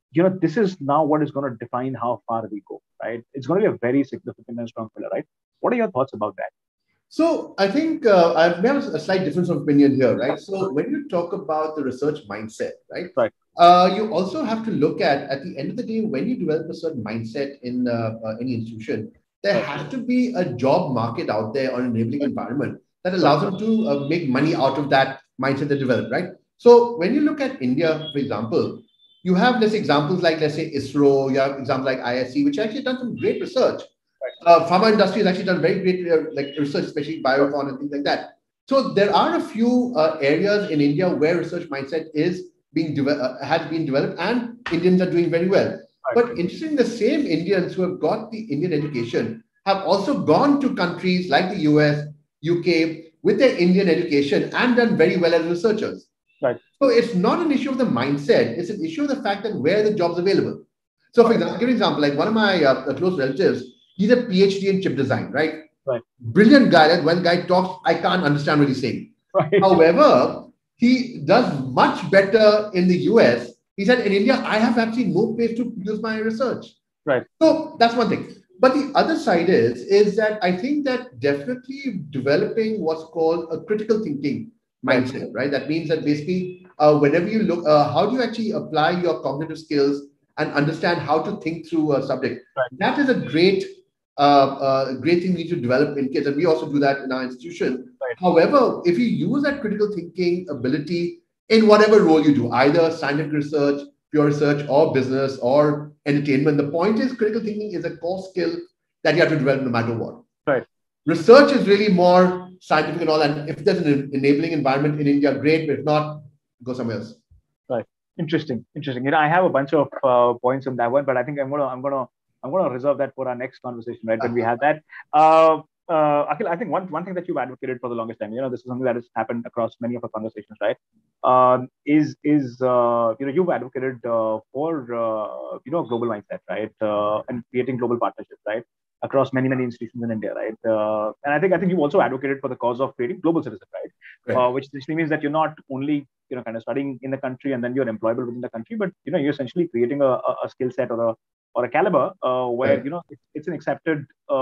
you know, this is now what is going to define how far we go, right? It's going to be a very significant and strong pillar, right? What are your thoughts about that? So I think uh, I we have a slight difference of opinion here, right? So when you talk about the research mindset, right, Right. uh, you also have to look at at the end of the day when you develop a certain mindset in uh, uh, any institution, there Right. has to be a job market out there or enabling Right. environment that Right. allows them to uh, make money out of that mindset they develop, right? So when you look at India, for example, you have let's say examples like let's say ISRO, you have examples like I S C, which actually done some great research. Uh, pharma industry has actually done very great uh, like research, especially Right. biocon and things like that. So there are a few uh, areas in India where research mindset is being developed, uh, has been developed, and Indians are doing very well. Right. But interesting, the same Indians who have got the Indian education have also gone to countries like the U S, U K with their Indian education and done very well as researchers. Right. So it's not an issue of the mindset; it's an issue of the fact that where the jobs available. So, for example, give an example. Like one of my uh, close relatives, he's a PhD in chip design, right? Right. Brilliant guy. That when guy talks, I can't understand what he's saying. Right. However, he does much better in the U S. He said, in India, I have actually no place to use my research. Right. So that's one thing. But the other side is, is that I think that definitely developing what's called a critical thinking mindset, right? That means that basically, uh, whenever you look, uh, how do you actually apply your cognitive skills and understand how to think through a subject? Right. That is a great, uh, uh, great thing we need to develop in kids, and we also do that in our institution. Right. However, if you use that critical thinking ability in whatever role you do, either scientific research, pure research, or business, or entertainment, the point is critical thinking is a core skill that you have to develop no matter what. Right. Research is really more scientific and all, and if there's an enabling environment in India, great. But if not, go somewhere else. Right. Interesting. Interesting. You know, I have a bunch of uh, points on that one, but I think I'm gonna, I'm gonna, I'm gonna reserve that for our next conversation, right? When we have that. Uh, uh, Akhil, I think one one thing that you've advocated for the longest time, you know, this is something that has happened across many of our conversations, right? Um, is is uh, you know, you've advocated uh, for uh, you know, global mindset, right? Uh, and creating global partnerships, right? Across many many institutions in India, right? Uh, and I think I think you also advocated for the cause of creating global citizens, right? Right. Uh, which essentially means that you're not only, you know, kind of studying in the country and then you're employable within the country, but you know, you're essentially creating a, a, a skill set or a or a caliber uh, where Right. you know it's, it's an accepted,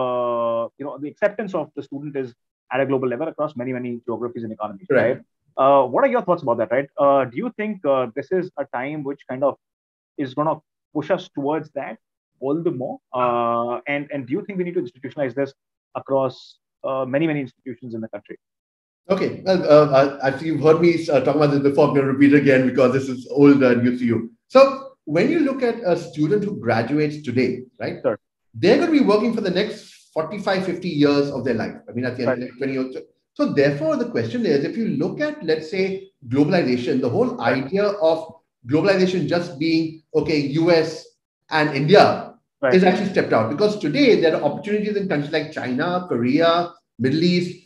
uh, you know, the acceptance of the student is at a global level across many many geographies and economies, Right. right? Uh, what are your thoughts about that, right? Uh, do you think uh, this is a time which kind of is going to push us towards that all the more? Uh, and and do you think we need to institutionalize this across uh, many many institutions in the country? Okay, well, uh, I, I think you've heard me uh, talk about this before. I'm going to repeat it again because this is old uh, news to you. So, when you look at a student who graduates today, right, Sure. they're going to be working for the next forty-five, fifty years of their life. I mean, at the end, Right. twenty years. So, therefore, the question is if you look at, let's say, globalization, the whole Right. idea of globalization just being, okay, U S and India Right. is actually stepped out because today there are opportunities in countries like China, Korea, Middle East,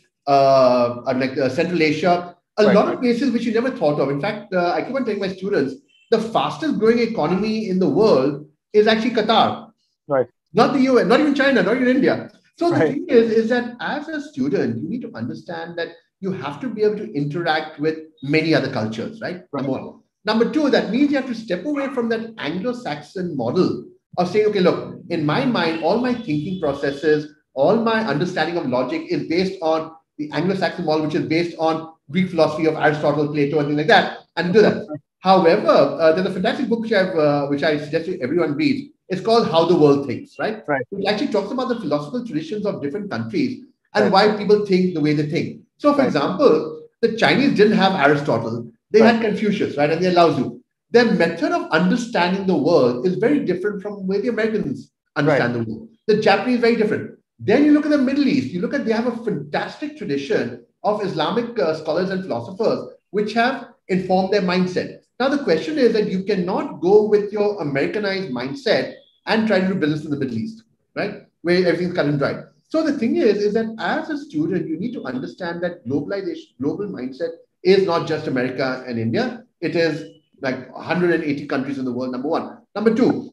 uh, and like uh, Central Asia, a Right. lot of places which you never thought of. In fact, uh, I keep on telling my students the fastest growing economy in the world is actually Qatar, Right. not the U S, not even China, not even India. So the Right. thing is, is that as a student, you need to understand that you have to be able to interact with many other cultures, right? Right. Number one. Number two, that means you have to step away from that Anglo-Saxon model of saying, okay, look, in my mind, all my thinking processes, all my understanding of logic is based on the Anglo-Saxon model, which is based on Greek philosophy of Aristotle, Plato, and things like that, and do that. However, uh, there's a fantastic book which, I've, uh, which I suggest everyone reads. It's called How the World Thinks, right? Right. It actually talks about the philosophical traditions of different countries and Right. why people think the way they think. So, for Right. example, the Chinese didn't have Aristotle. They Right. had Confucius, right? And they Lao Tzu. Their method of understanding the world is very different from where the Americans understand the world. The Japanese is very different. Then you look at the Middle East. You look at, they have a fantastic tradition of Islamic uh, scholars and philosophers which have informed their mindset. Now, the question is that you cannot go with your Americanized mindset and try to do business in the Middle East, right? Where everything's cut and dry. So the thing is, is that as a student, you need to understand that globalization, global mindset is not just America and India. It is like one hundred eighty countries in the world, number one. Number two,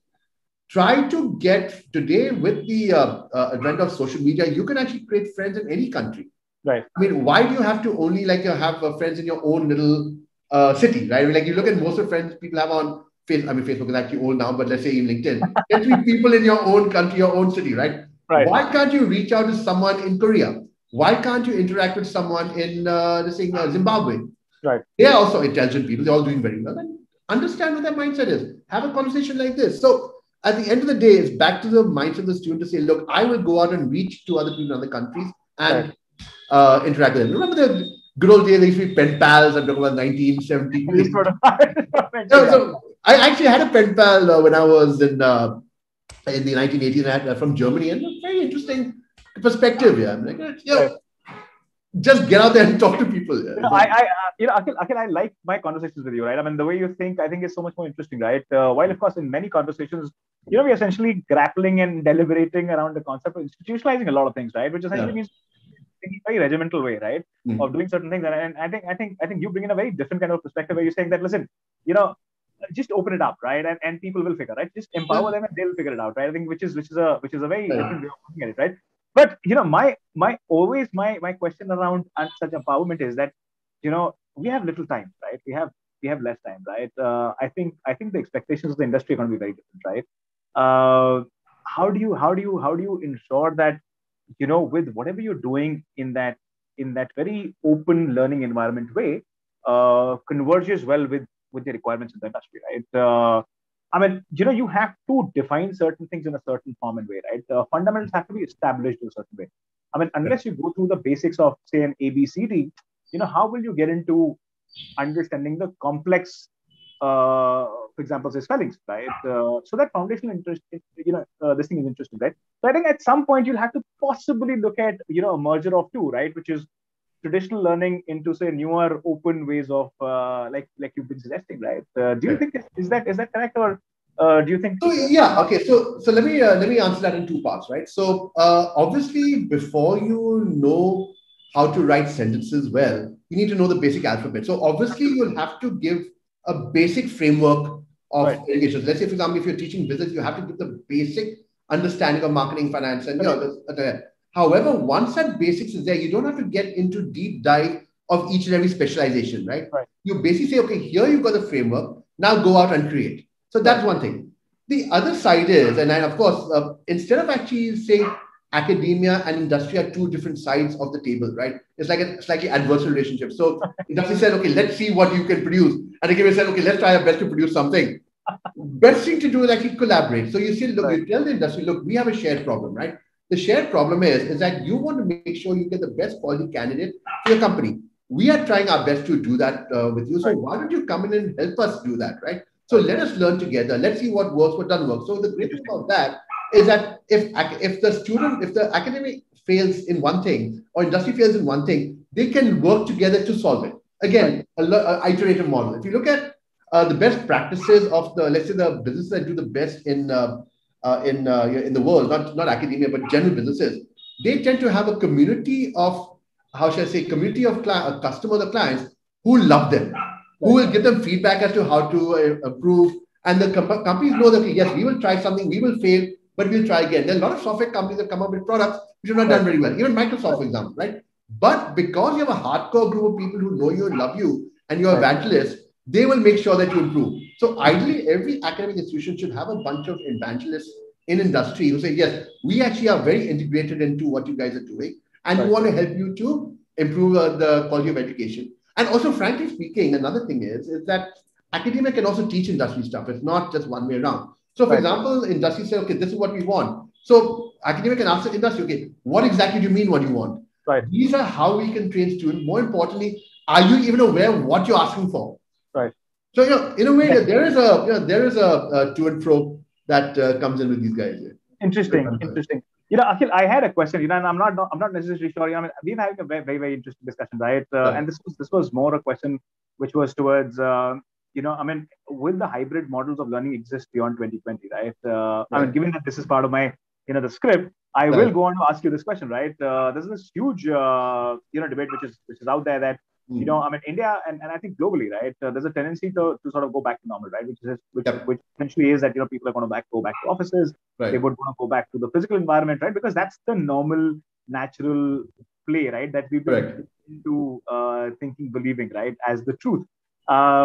try to get today with the uh, uh, advent of social media, you can actually create friends in any country. Right. I mean, why do you have to only like uh, have uh, friends in your own little uh, city, right? Like you look at most of the friends people have on Facebook, I mean, Facebook is actually old now, but let's say in LinkedIn, get three people in your own country, your own city, right? Right. Why can't you reach out to someone in Korea? Why can't you interact with someone in uh, this thing, uh, Zimbabwe? Right. They are also intelligent people. They're all doing very well. And understand what their mindset is. Have a conversation like this. So at the end of the day, it's back to the mindset of the student to say, look, I will go out and reach to other people in other countries and right. uh, interact with them. Remember the good old days, they used to be pen pals. I'm talking about nineteen seventy. so, so I actually had a pen pal uh, when I was in uh, in the nineteen eighties uh, from Germany, and a very interesting perspective. Yeah, I'm like, you know, right. just get out there and talk to people. Yeah. You know, I, I, uh, you know, Akhil, Akhil, I like my conversations with you, right? I mean, the way you think, I think is so much more interesting, right? Uh, while, of course, in many conversations, you know, we're essentially grappling and deliberating around the concept of institutionalizing a lot of things, right? Which essentially yeah. means in a very regimental way, right? Mm. Of doing certain things. And, and I think, I think, I think you bring in a very different kind of perspective where you're saying that, listen, you know, just open it up, right? And, and people will figure, right? Just empower them and they'll figure it out, right? I think which is, which is a, which is a very yeah. different way of looking at it, right? But, you know, my, my, always my, my question around such empowerment is that, you know, we have little time, right? We have, we have less time, right? Uh, I think, I think the expectations of the industry are going to be very different, right? Uh, how do you, how do you, how do you ensure that, you know, with whatever you're doing in that, in that very open learning environment way, uh, converges well with, with the requirements of the industry, right? Uh, I mean, you know, you have to define certain things in a certain form and way, right? Uh, fundamentals have to be established in a certain way. I mean, unless you go through the basics of, say, an A B C D, you know, how will you get into understanding the complex, uh, for example, say spellings, right? Uh, so that foundational interest, you know, uh, this thing is interesting, right? So I think at some point you'll have to possibly look at, you know, a merger of two, right? Which is traditional learning into, say, newer open ways of uh, like like you've been suggesting, right? Uh, do you right. think is that is that correct, or uh, do you think? So yeah, okay. So so let me uh, let me answer that in two parts, right? So uh, obviously, before you know how to write sentences well, you need to know the basic alphabet. So obviously, you'll have to give a basic framework of right. education. Let's say, for example, if you're teaching business, you have to give the basic understanding of marketing, finance, and you know. The, the, However, once that basics is there, you don't have to get into deep dive of each and every specialization, right? right? You basically say, okay, here you've got the framework. Now go out and create. So that's right. one thing. The other side is, and then of course, uh, instead of actually saying academia and industry are two different sides of the table, right? It's like a slightly adverse relationship. So industry said, okay, let's see what you can produce. And academia said, okay, let's try our best to produce something. Best thing to do is actually collaborate. So you say, look, right. you tell the industry, look, we have a shared problem, right? The shared problem is, is that you want to make sure you get the best quality candidate for your company. We are trying our best to do that uh, with you. So right. why don't you come in and help us do that, right? So let us learn together. Let's see what works, what doesn't work. So the great thing about that is that if, if the student, if the academic fails in one thing or industry fails in one thing, they can work together to solve it. Again, right. a, a iterative model. If you look at uh, the best practices of the, let's say the businesses that do the best in uh, Uh, in uh, in the world, not not academia, but general businesses, they tend to have a community of, how should I say, community of cli- uh, customers or clients who love them, who will give them feedback as to how to uh, improve. And the com- companies know that, okay, yes, we will try something, we will fail, but we'll try again. There are a lot of software companies that come up with products which have not done very well, even Microsoft, for example, right? But because you have a hardcore group of people who know you and love you, and you're evangelists, they will make sure that you improve. So ideally, every academic institution should have a bunch of evangelists in industry who say, yes, we actually are very integrated into what you guys are doing, and right. we want to help you to improve uh, the quality of education. And also, frankly speaking, another thing is, is that academia can also teach industry stuff. It's not just one way around. So for right. example, industry say, okay, this is what we want. So academia can ask the industry, okay, what exactly do you mean what you want? Right. These are how we can train students. More importantly, are you even aware of what you're asking for? Right. So, you know, in a way, yeah. there is a, you know, there is a, a to and fro that uh, comes in with these guys. Interesting, interesting. You know, Akhil, I had a question. You know, and I'm not, I'm not necessarily sure. I mean, we've having a very, very, very interesting discussion, right? Uh, right. And this was, this was more a question which was towards, uh, you know, I mean, will the hybrid models of learning exist beyond twenty twenty, right? Uh, right? I mean, given that this is part of my, you know, the script, I right. will go on to ask you this question, right? Uh, there's this huge, uh, you know, debate which is, which is out there that, you know, I mean, India and, and I think globally, right? Uh, there's a tendency to, to sort of go back to normal, right? Which is which, yep. which essentially is that, you know, people are going to back go back to offices. Right. They would want to go back to the physical environment, right? Because that's the normal, natural play, right? That we've been into uh, thinking, believing, right, as the truth. Uh, right.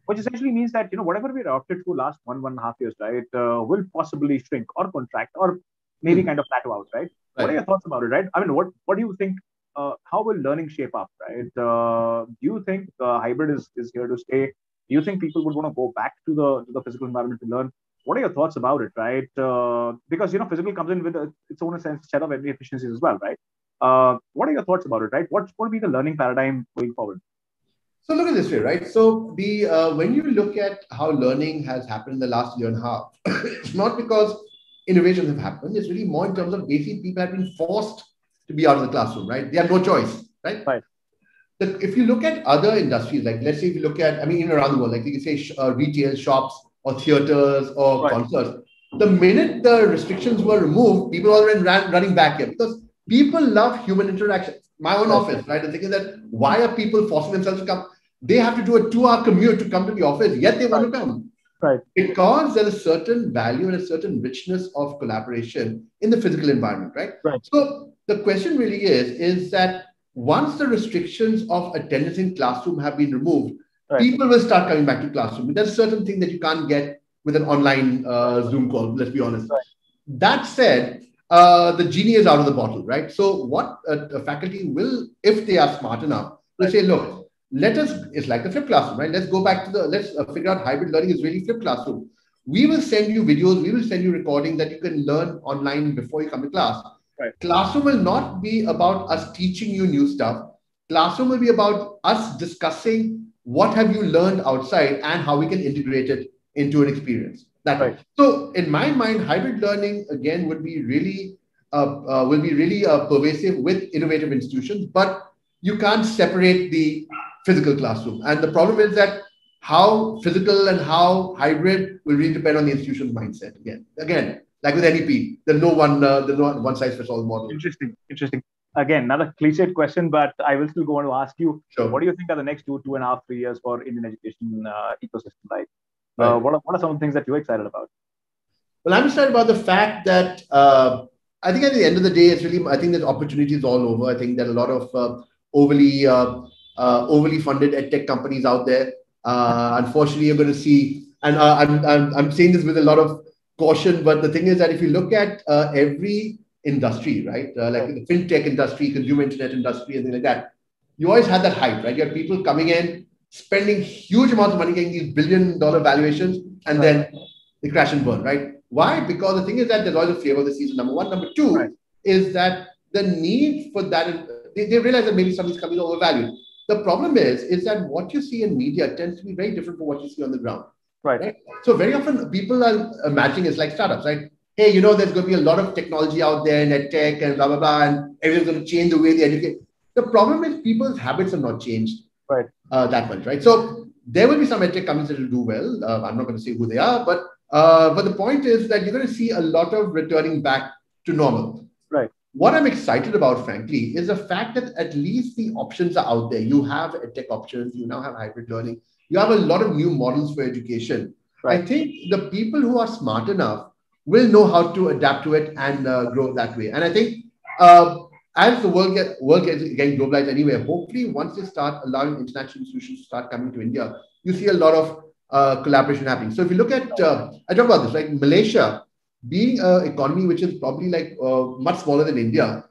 which essentially means that, you know, whatever we adopted for last one, one and a half years, right, uh, will possibly shrink or contract or maybe Hmm. kind of plateau out, right? What are Right. your thoughts about it, right? I mean, what, what do you think, uh, how will learning shape up, right? Uh, do you think uh, hybrid is, is here to stay? Do you think people would want to go back to the, to the physical environment to learn? What are your thoughts about it, right? Uh, because, you know, physical comes in with a, its own sense, set of efficiencies as well, right? Uh, what are your thoughts about it, right? What's going to be the learning paradigm going forward? So look at this way, right? So the uh, when you look at how learning has happened in the last year and a half, it's not because innovations have happened. It's really more in terms of basically people have been forced to be out of the classroom, right? They have no choice, right? Right, The, if you look at other industries, like let's say if you look at, I mean, in around the world, like you can say sh- uh, retail shops or theaters or right, concerts, the minute the restrictions were removed, people already ran running back here because people love human interaction. My own right, office, right? The thing is that why are people forcing themselves to come? They have to do a two-hour commute to come to the office, yet they want right, to come right, because there's a certain value and a certain richness of collaboration in the physical environment, right? right, So the question really is, is that once the restrictions of attendance in classroom have been removed, right, people will start coming back to classroom. There's certain thing that you can't get with an online uh, Zoom call, let's be honest. right, That said, uh, the genie is out of the bottle, right? So what a, a faculty will, if they are smart enough, will right, say, look, let us, it's like the flipped classroom, right? Let's go back to the, let's uh, figure out hybrid learning is really flipped classroom. We will send you videos, we will send you recordings that you can learn online before you come to class. right, Classroom will not be about us teaching you new stuff. Classroom will be about us discussing what have you learned outside and how we can integrate it into an experience that way. right, So in my mind, hybrid learning again would be really uh, uh, will be really uh, pervasive with innovative institutions, but you can't separate the physical classroom. And the problem is that how physical and how hybrid will really depend on the institution's mindset. Again, again, like with N E P, there's no one, uh, there's no one size fits all model. Interesting. Interesting. Again, another cliched question, but I will still go on to ask you, what Sure. do you think are the next two, two and a half, three years for Indian education uh, ecosystem? Like, uh, Right. what are, what are some of the things that you're excited about? Well, I'm excited about the fact that uh, I think at the end of the day, it's really, I think there's opportunities all over. I think there are a lot of uh, overly uh, uh, overly funded ed tech companies out there. Uh, unfortunately, you're going to see, and uh, I'm, I'm, I'm saying this with a lot of caution, but the thing is that if you look at uh, every industry, right, uh, like Right, the fintech industry, consumer internet industry, and things like that, you always had that hype, right? You have people coming in, spending huge amounts of money, getting these billion dollar valuations, and right, then they crash and burn, right? Why? Because the thing is that there's always a flavor of the season. Number one. Number right, two is that the need for that, they, they realize that maybe some of these companies are overvalued. The problem is, is that what you see in media tends to be very different from what you see on the ground, right, right? So very often people are imagining it's like startups, right? Hey, you know, there's going to be a lot of technology out there, net tech and blah, blah, blah, and everything's going to change the way they educate. The problem is people's habits have not changed right, uh, that much, right? So there will be some edtech companies that will do well. Uh, I'm not going to say who they are, but uh, but the point is that you're going to see a lot of returning back to normal. right, What I'm excited about, frankly, is the fact that at least the options are out there. You have edtech options. You now have hybrid learning. You have a lot of new models for education. I right, think the people who are smart enough will know how to adapt to it and uh, grow that way. And I think uh, as the world get world gets getting globalized anyway, hopefully once they start allowing international institutions to start coming to India, you see a lot of uh, collaboration happening. So if you look at, uh, I talk about this, right? Malaysia, being an economy which is probably like uh, much smaller than India,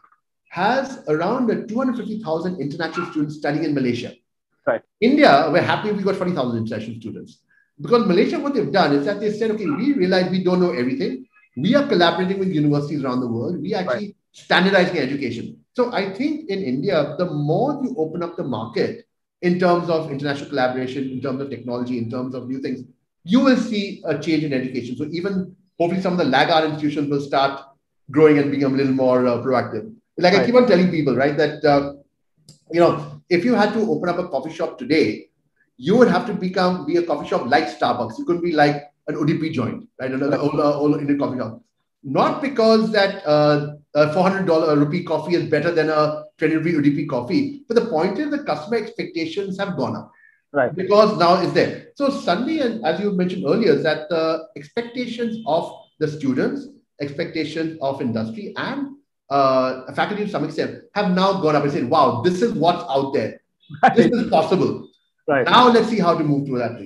has around uh, two hundred fifty thousand international students studying in Malaysia. right, India, we're happy we got forty thousand international students. Because Malaysia, what they've done is that they said, okay, we realize we don't know everything. We are collaborating with universities around the world. We right, actually standardizing education. So I think in India, the more you open up the market in terms of international collaboration, in terms of technology, in terms of new things, you will see a change in education. So even hopefully some of the laggard institutions will start growing and being a little more uh, proactive. Like I right, keep on telling people, right, that uh, you know, if you had to open up a coffee shop today, you would have to become be a coffee shop like Starbucks. You couldn't be like an O D P joint, right? Another right, old, uh, old Indian coffee shop. Not because that uh, a four hundred dollar rupee coffee is better than a twenty rupee O D P coffee, but the point is the customer expectations have gone up right, because now it's there. So suddenly, and as you mentioned earlier, is that the expectations of the students, expectations of industry, and uh, faculty to some extent have now gone up and said, "Wow, this is what's out there. This right, is possible. right. Now let's see how to move to that thing."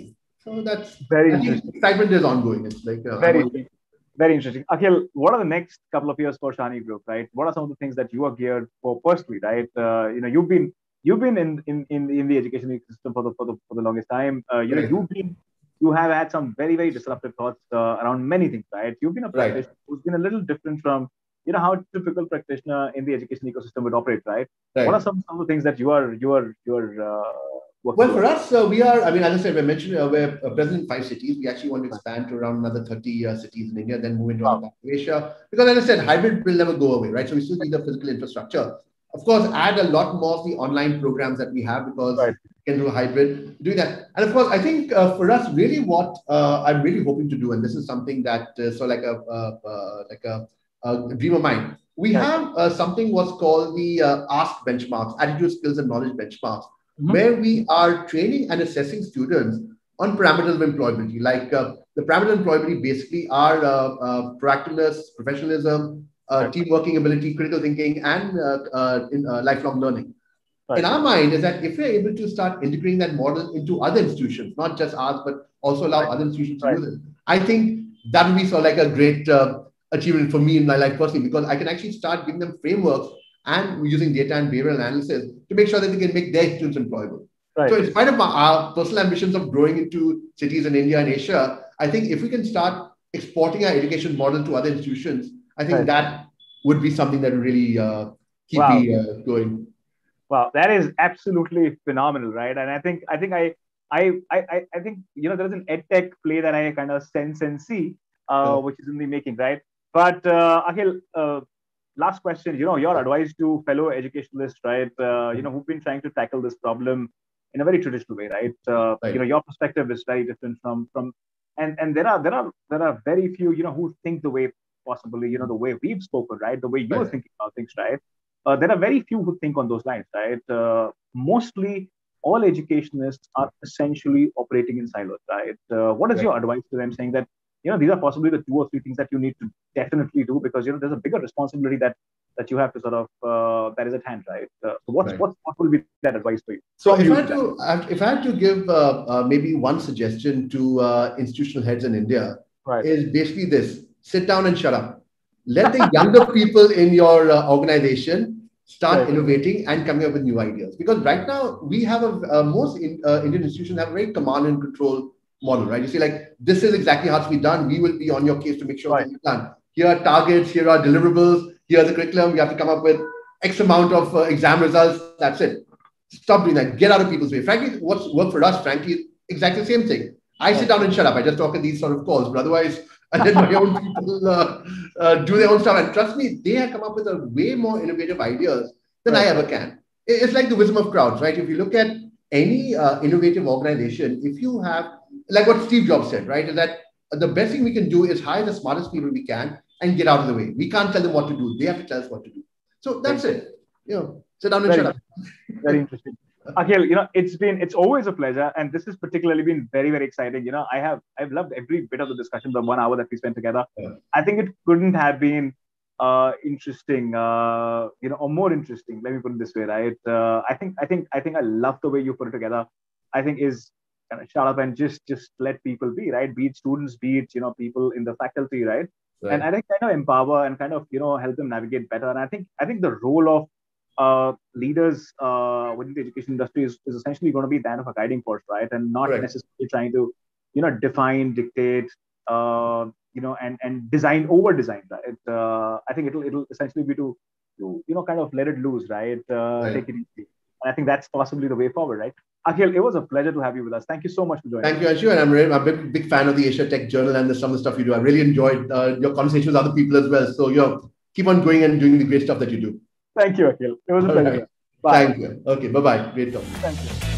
So that's very I interesting. think excitement is ongoing. It's like uh, Very, ongoing. very interesting. Akhil, what are the next couple of years for Shani Group, right? What are some of the things that you are geared for personally, right? Uh, you know, you've been you've been in in in, in the education ecosystem for the for the for the longest time. Uh, you know, Right. you've been you have had some very very disruptive thoughts uh, around many things, right? You've been a Right. practitioner who's been a little different from you know how a typical practitioner in the education ecosystem would operate, right? What are Right. some, some of the things that you are you are you are uh, working Well, for towards? us, uh, we are, I mean, as I said, we mentioned uh, we're uh, present in five cities. We actually want to Right. expand to around another thirty uh, cities in India, then move into other Wow. parts of Asia. Because as I said, hybrid will never go away, right? So we still need the physical infrastructure. Of course, add a lot more of the online programs that we have because Right. we can do a hybrid, doing that. And of course, I think uh, for us, really what uh, I'm really hoping to do, and this is something that, uh, so like a, uh, uh, like a, a dream of mine, we Right. have uh, something what's called the uh, ASK benchmarks, attitude, skills, and knowledge benchmarks, Mm-hmm. where we are training and assessing students on parameters of employability. Like uh, the parameters of employability basically are uh, uh, proactiveness, professionalism, uh, Right. team working ability, critical thinking, and uh, uh, in, uh, lifelong learning. In Right. our mind is that if we're able to start integrating that model into other institutions, not just ours, but also allow Right. other institutions to Right. use it, I think that would be sort of like a great uh, achievement for me in my life personally, because I can actually start giving them frameworks and using data and behavioral analysis to make sure that they can make their students employable. So Right. in spite of our, our personal ambitions of growing into cities in India and Asia, I think if we can start exporting our education model to other institutions, I think Right. that would be something that would really uh, keep Wow. me uh, going. Wow, that is absolutely phenomenal, right? And I think I think I I I I think you know there is an edtech play that I kind of sense and see, uh, Uh, which is in the making, right? But uh, Akhil, uh, last question. You know, your advice to fellow educationalists, right? Uh, you know, who've been trying to tackle this problem in a very traditional way, right? Uh, you know, right, your perspective is very different from from, and and there are there are there are very few, you know, who think the way possibly, you know, the way we've spoken, right? The way you are right, thinking about things, right? Uh, there are very few who think on those lines, right? Uh, mostly, all educationists are essentially operating in silos, right? Uh, what is right. your advice to them, saying that you know these are possibly the two or three things that you need to definitely do because you know there's a bigger responsibility that that you have to sort of uh, that is at hand, right? Uh, so what's Right. what what will be that advice for you So from if you I to had that? to, if I had to give uh, uh, maybe one suggestion to uh, institutional heads in India, Right. is basically this: sit down and shut up. Let the younger people in your uh, organization start Right. innovating and coming up with new ideas. Because right now we have a uh, most in, uh, Indian institutions have a very command and control model, right? You see, like this is exactly how it's to be done. We will be on your case to make sure Right. things are done. Here are targets. Here are deliverables. Here's the curriculum. You have to come up with X amount of uh, exam results. That's it. Stop doing that. Get out of people's way. Frankly, what's worked for us, frankly, is exactly the same thing. I sit Right. down and shut up. I just talk at these sort of calls, but otherwise, I let my own people uh, uh, do their own stuff. And trust me, they have come up with a way more innovative ideas than I Right. ever can. It- It's like the wisdom of crowds, right? If you look at any uh, innovative organization, if you have, like what Steve Jobs said, right, is that the best thing we can do is hire the smartest people we can and get out of the way. We can't tell them what to do. They have to tell us what to do. So Very, that's it. You know, sit down and shut very, up. very interesting. Akhil, you know, it's been it's always a pleasure, and this has particularly been very, very exciting. You know, I have I've loved every bit of the discussion, the one hour that we spent together. Yeah. I think it couldn't have been uh, interesting, uh, you know, or more interesting. Let me put it this way, right? Uh, I think I think I think I love the way you put it together. I think is kind of shut up and just just let people be, right? Be it students, be it you know people in the faculty, right? And Right. I think kind of empower and kind of you know help them navigate better. And I think I think the role of uh, leaders uh, within the education industry is, is essentially going to be that of a guiding force, right? And not Correct. necessarily trying to, you know, define, dictate, uh, you know, and and design over design, right? Uh, I think it'll it'll essentially be to to you know kind of let it loose, right? Uh, Right. take it easy. And I think that's possibly the way forward, right? Akhil, it was a pleasure to have you with us. Thank you so much for joining Thank us. you, Anshu. And I'm, really, I'm a big, big fan of the Asia Tech Journal and the, some of the stuff you do. I really enjoyed uh, your conversations with other people as well. So, you know, keep on going and doing the great stuff that you do. Thank you, Akhil. It was a All pleasure. right. Yeah. Bye. Thank you. Okay. Bye bye. Great talk. Thank you.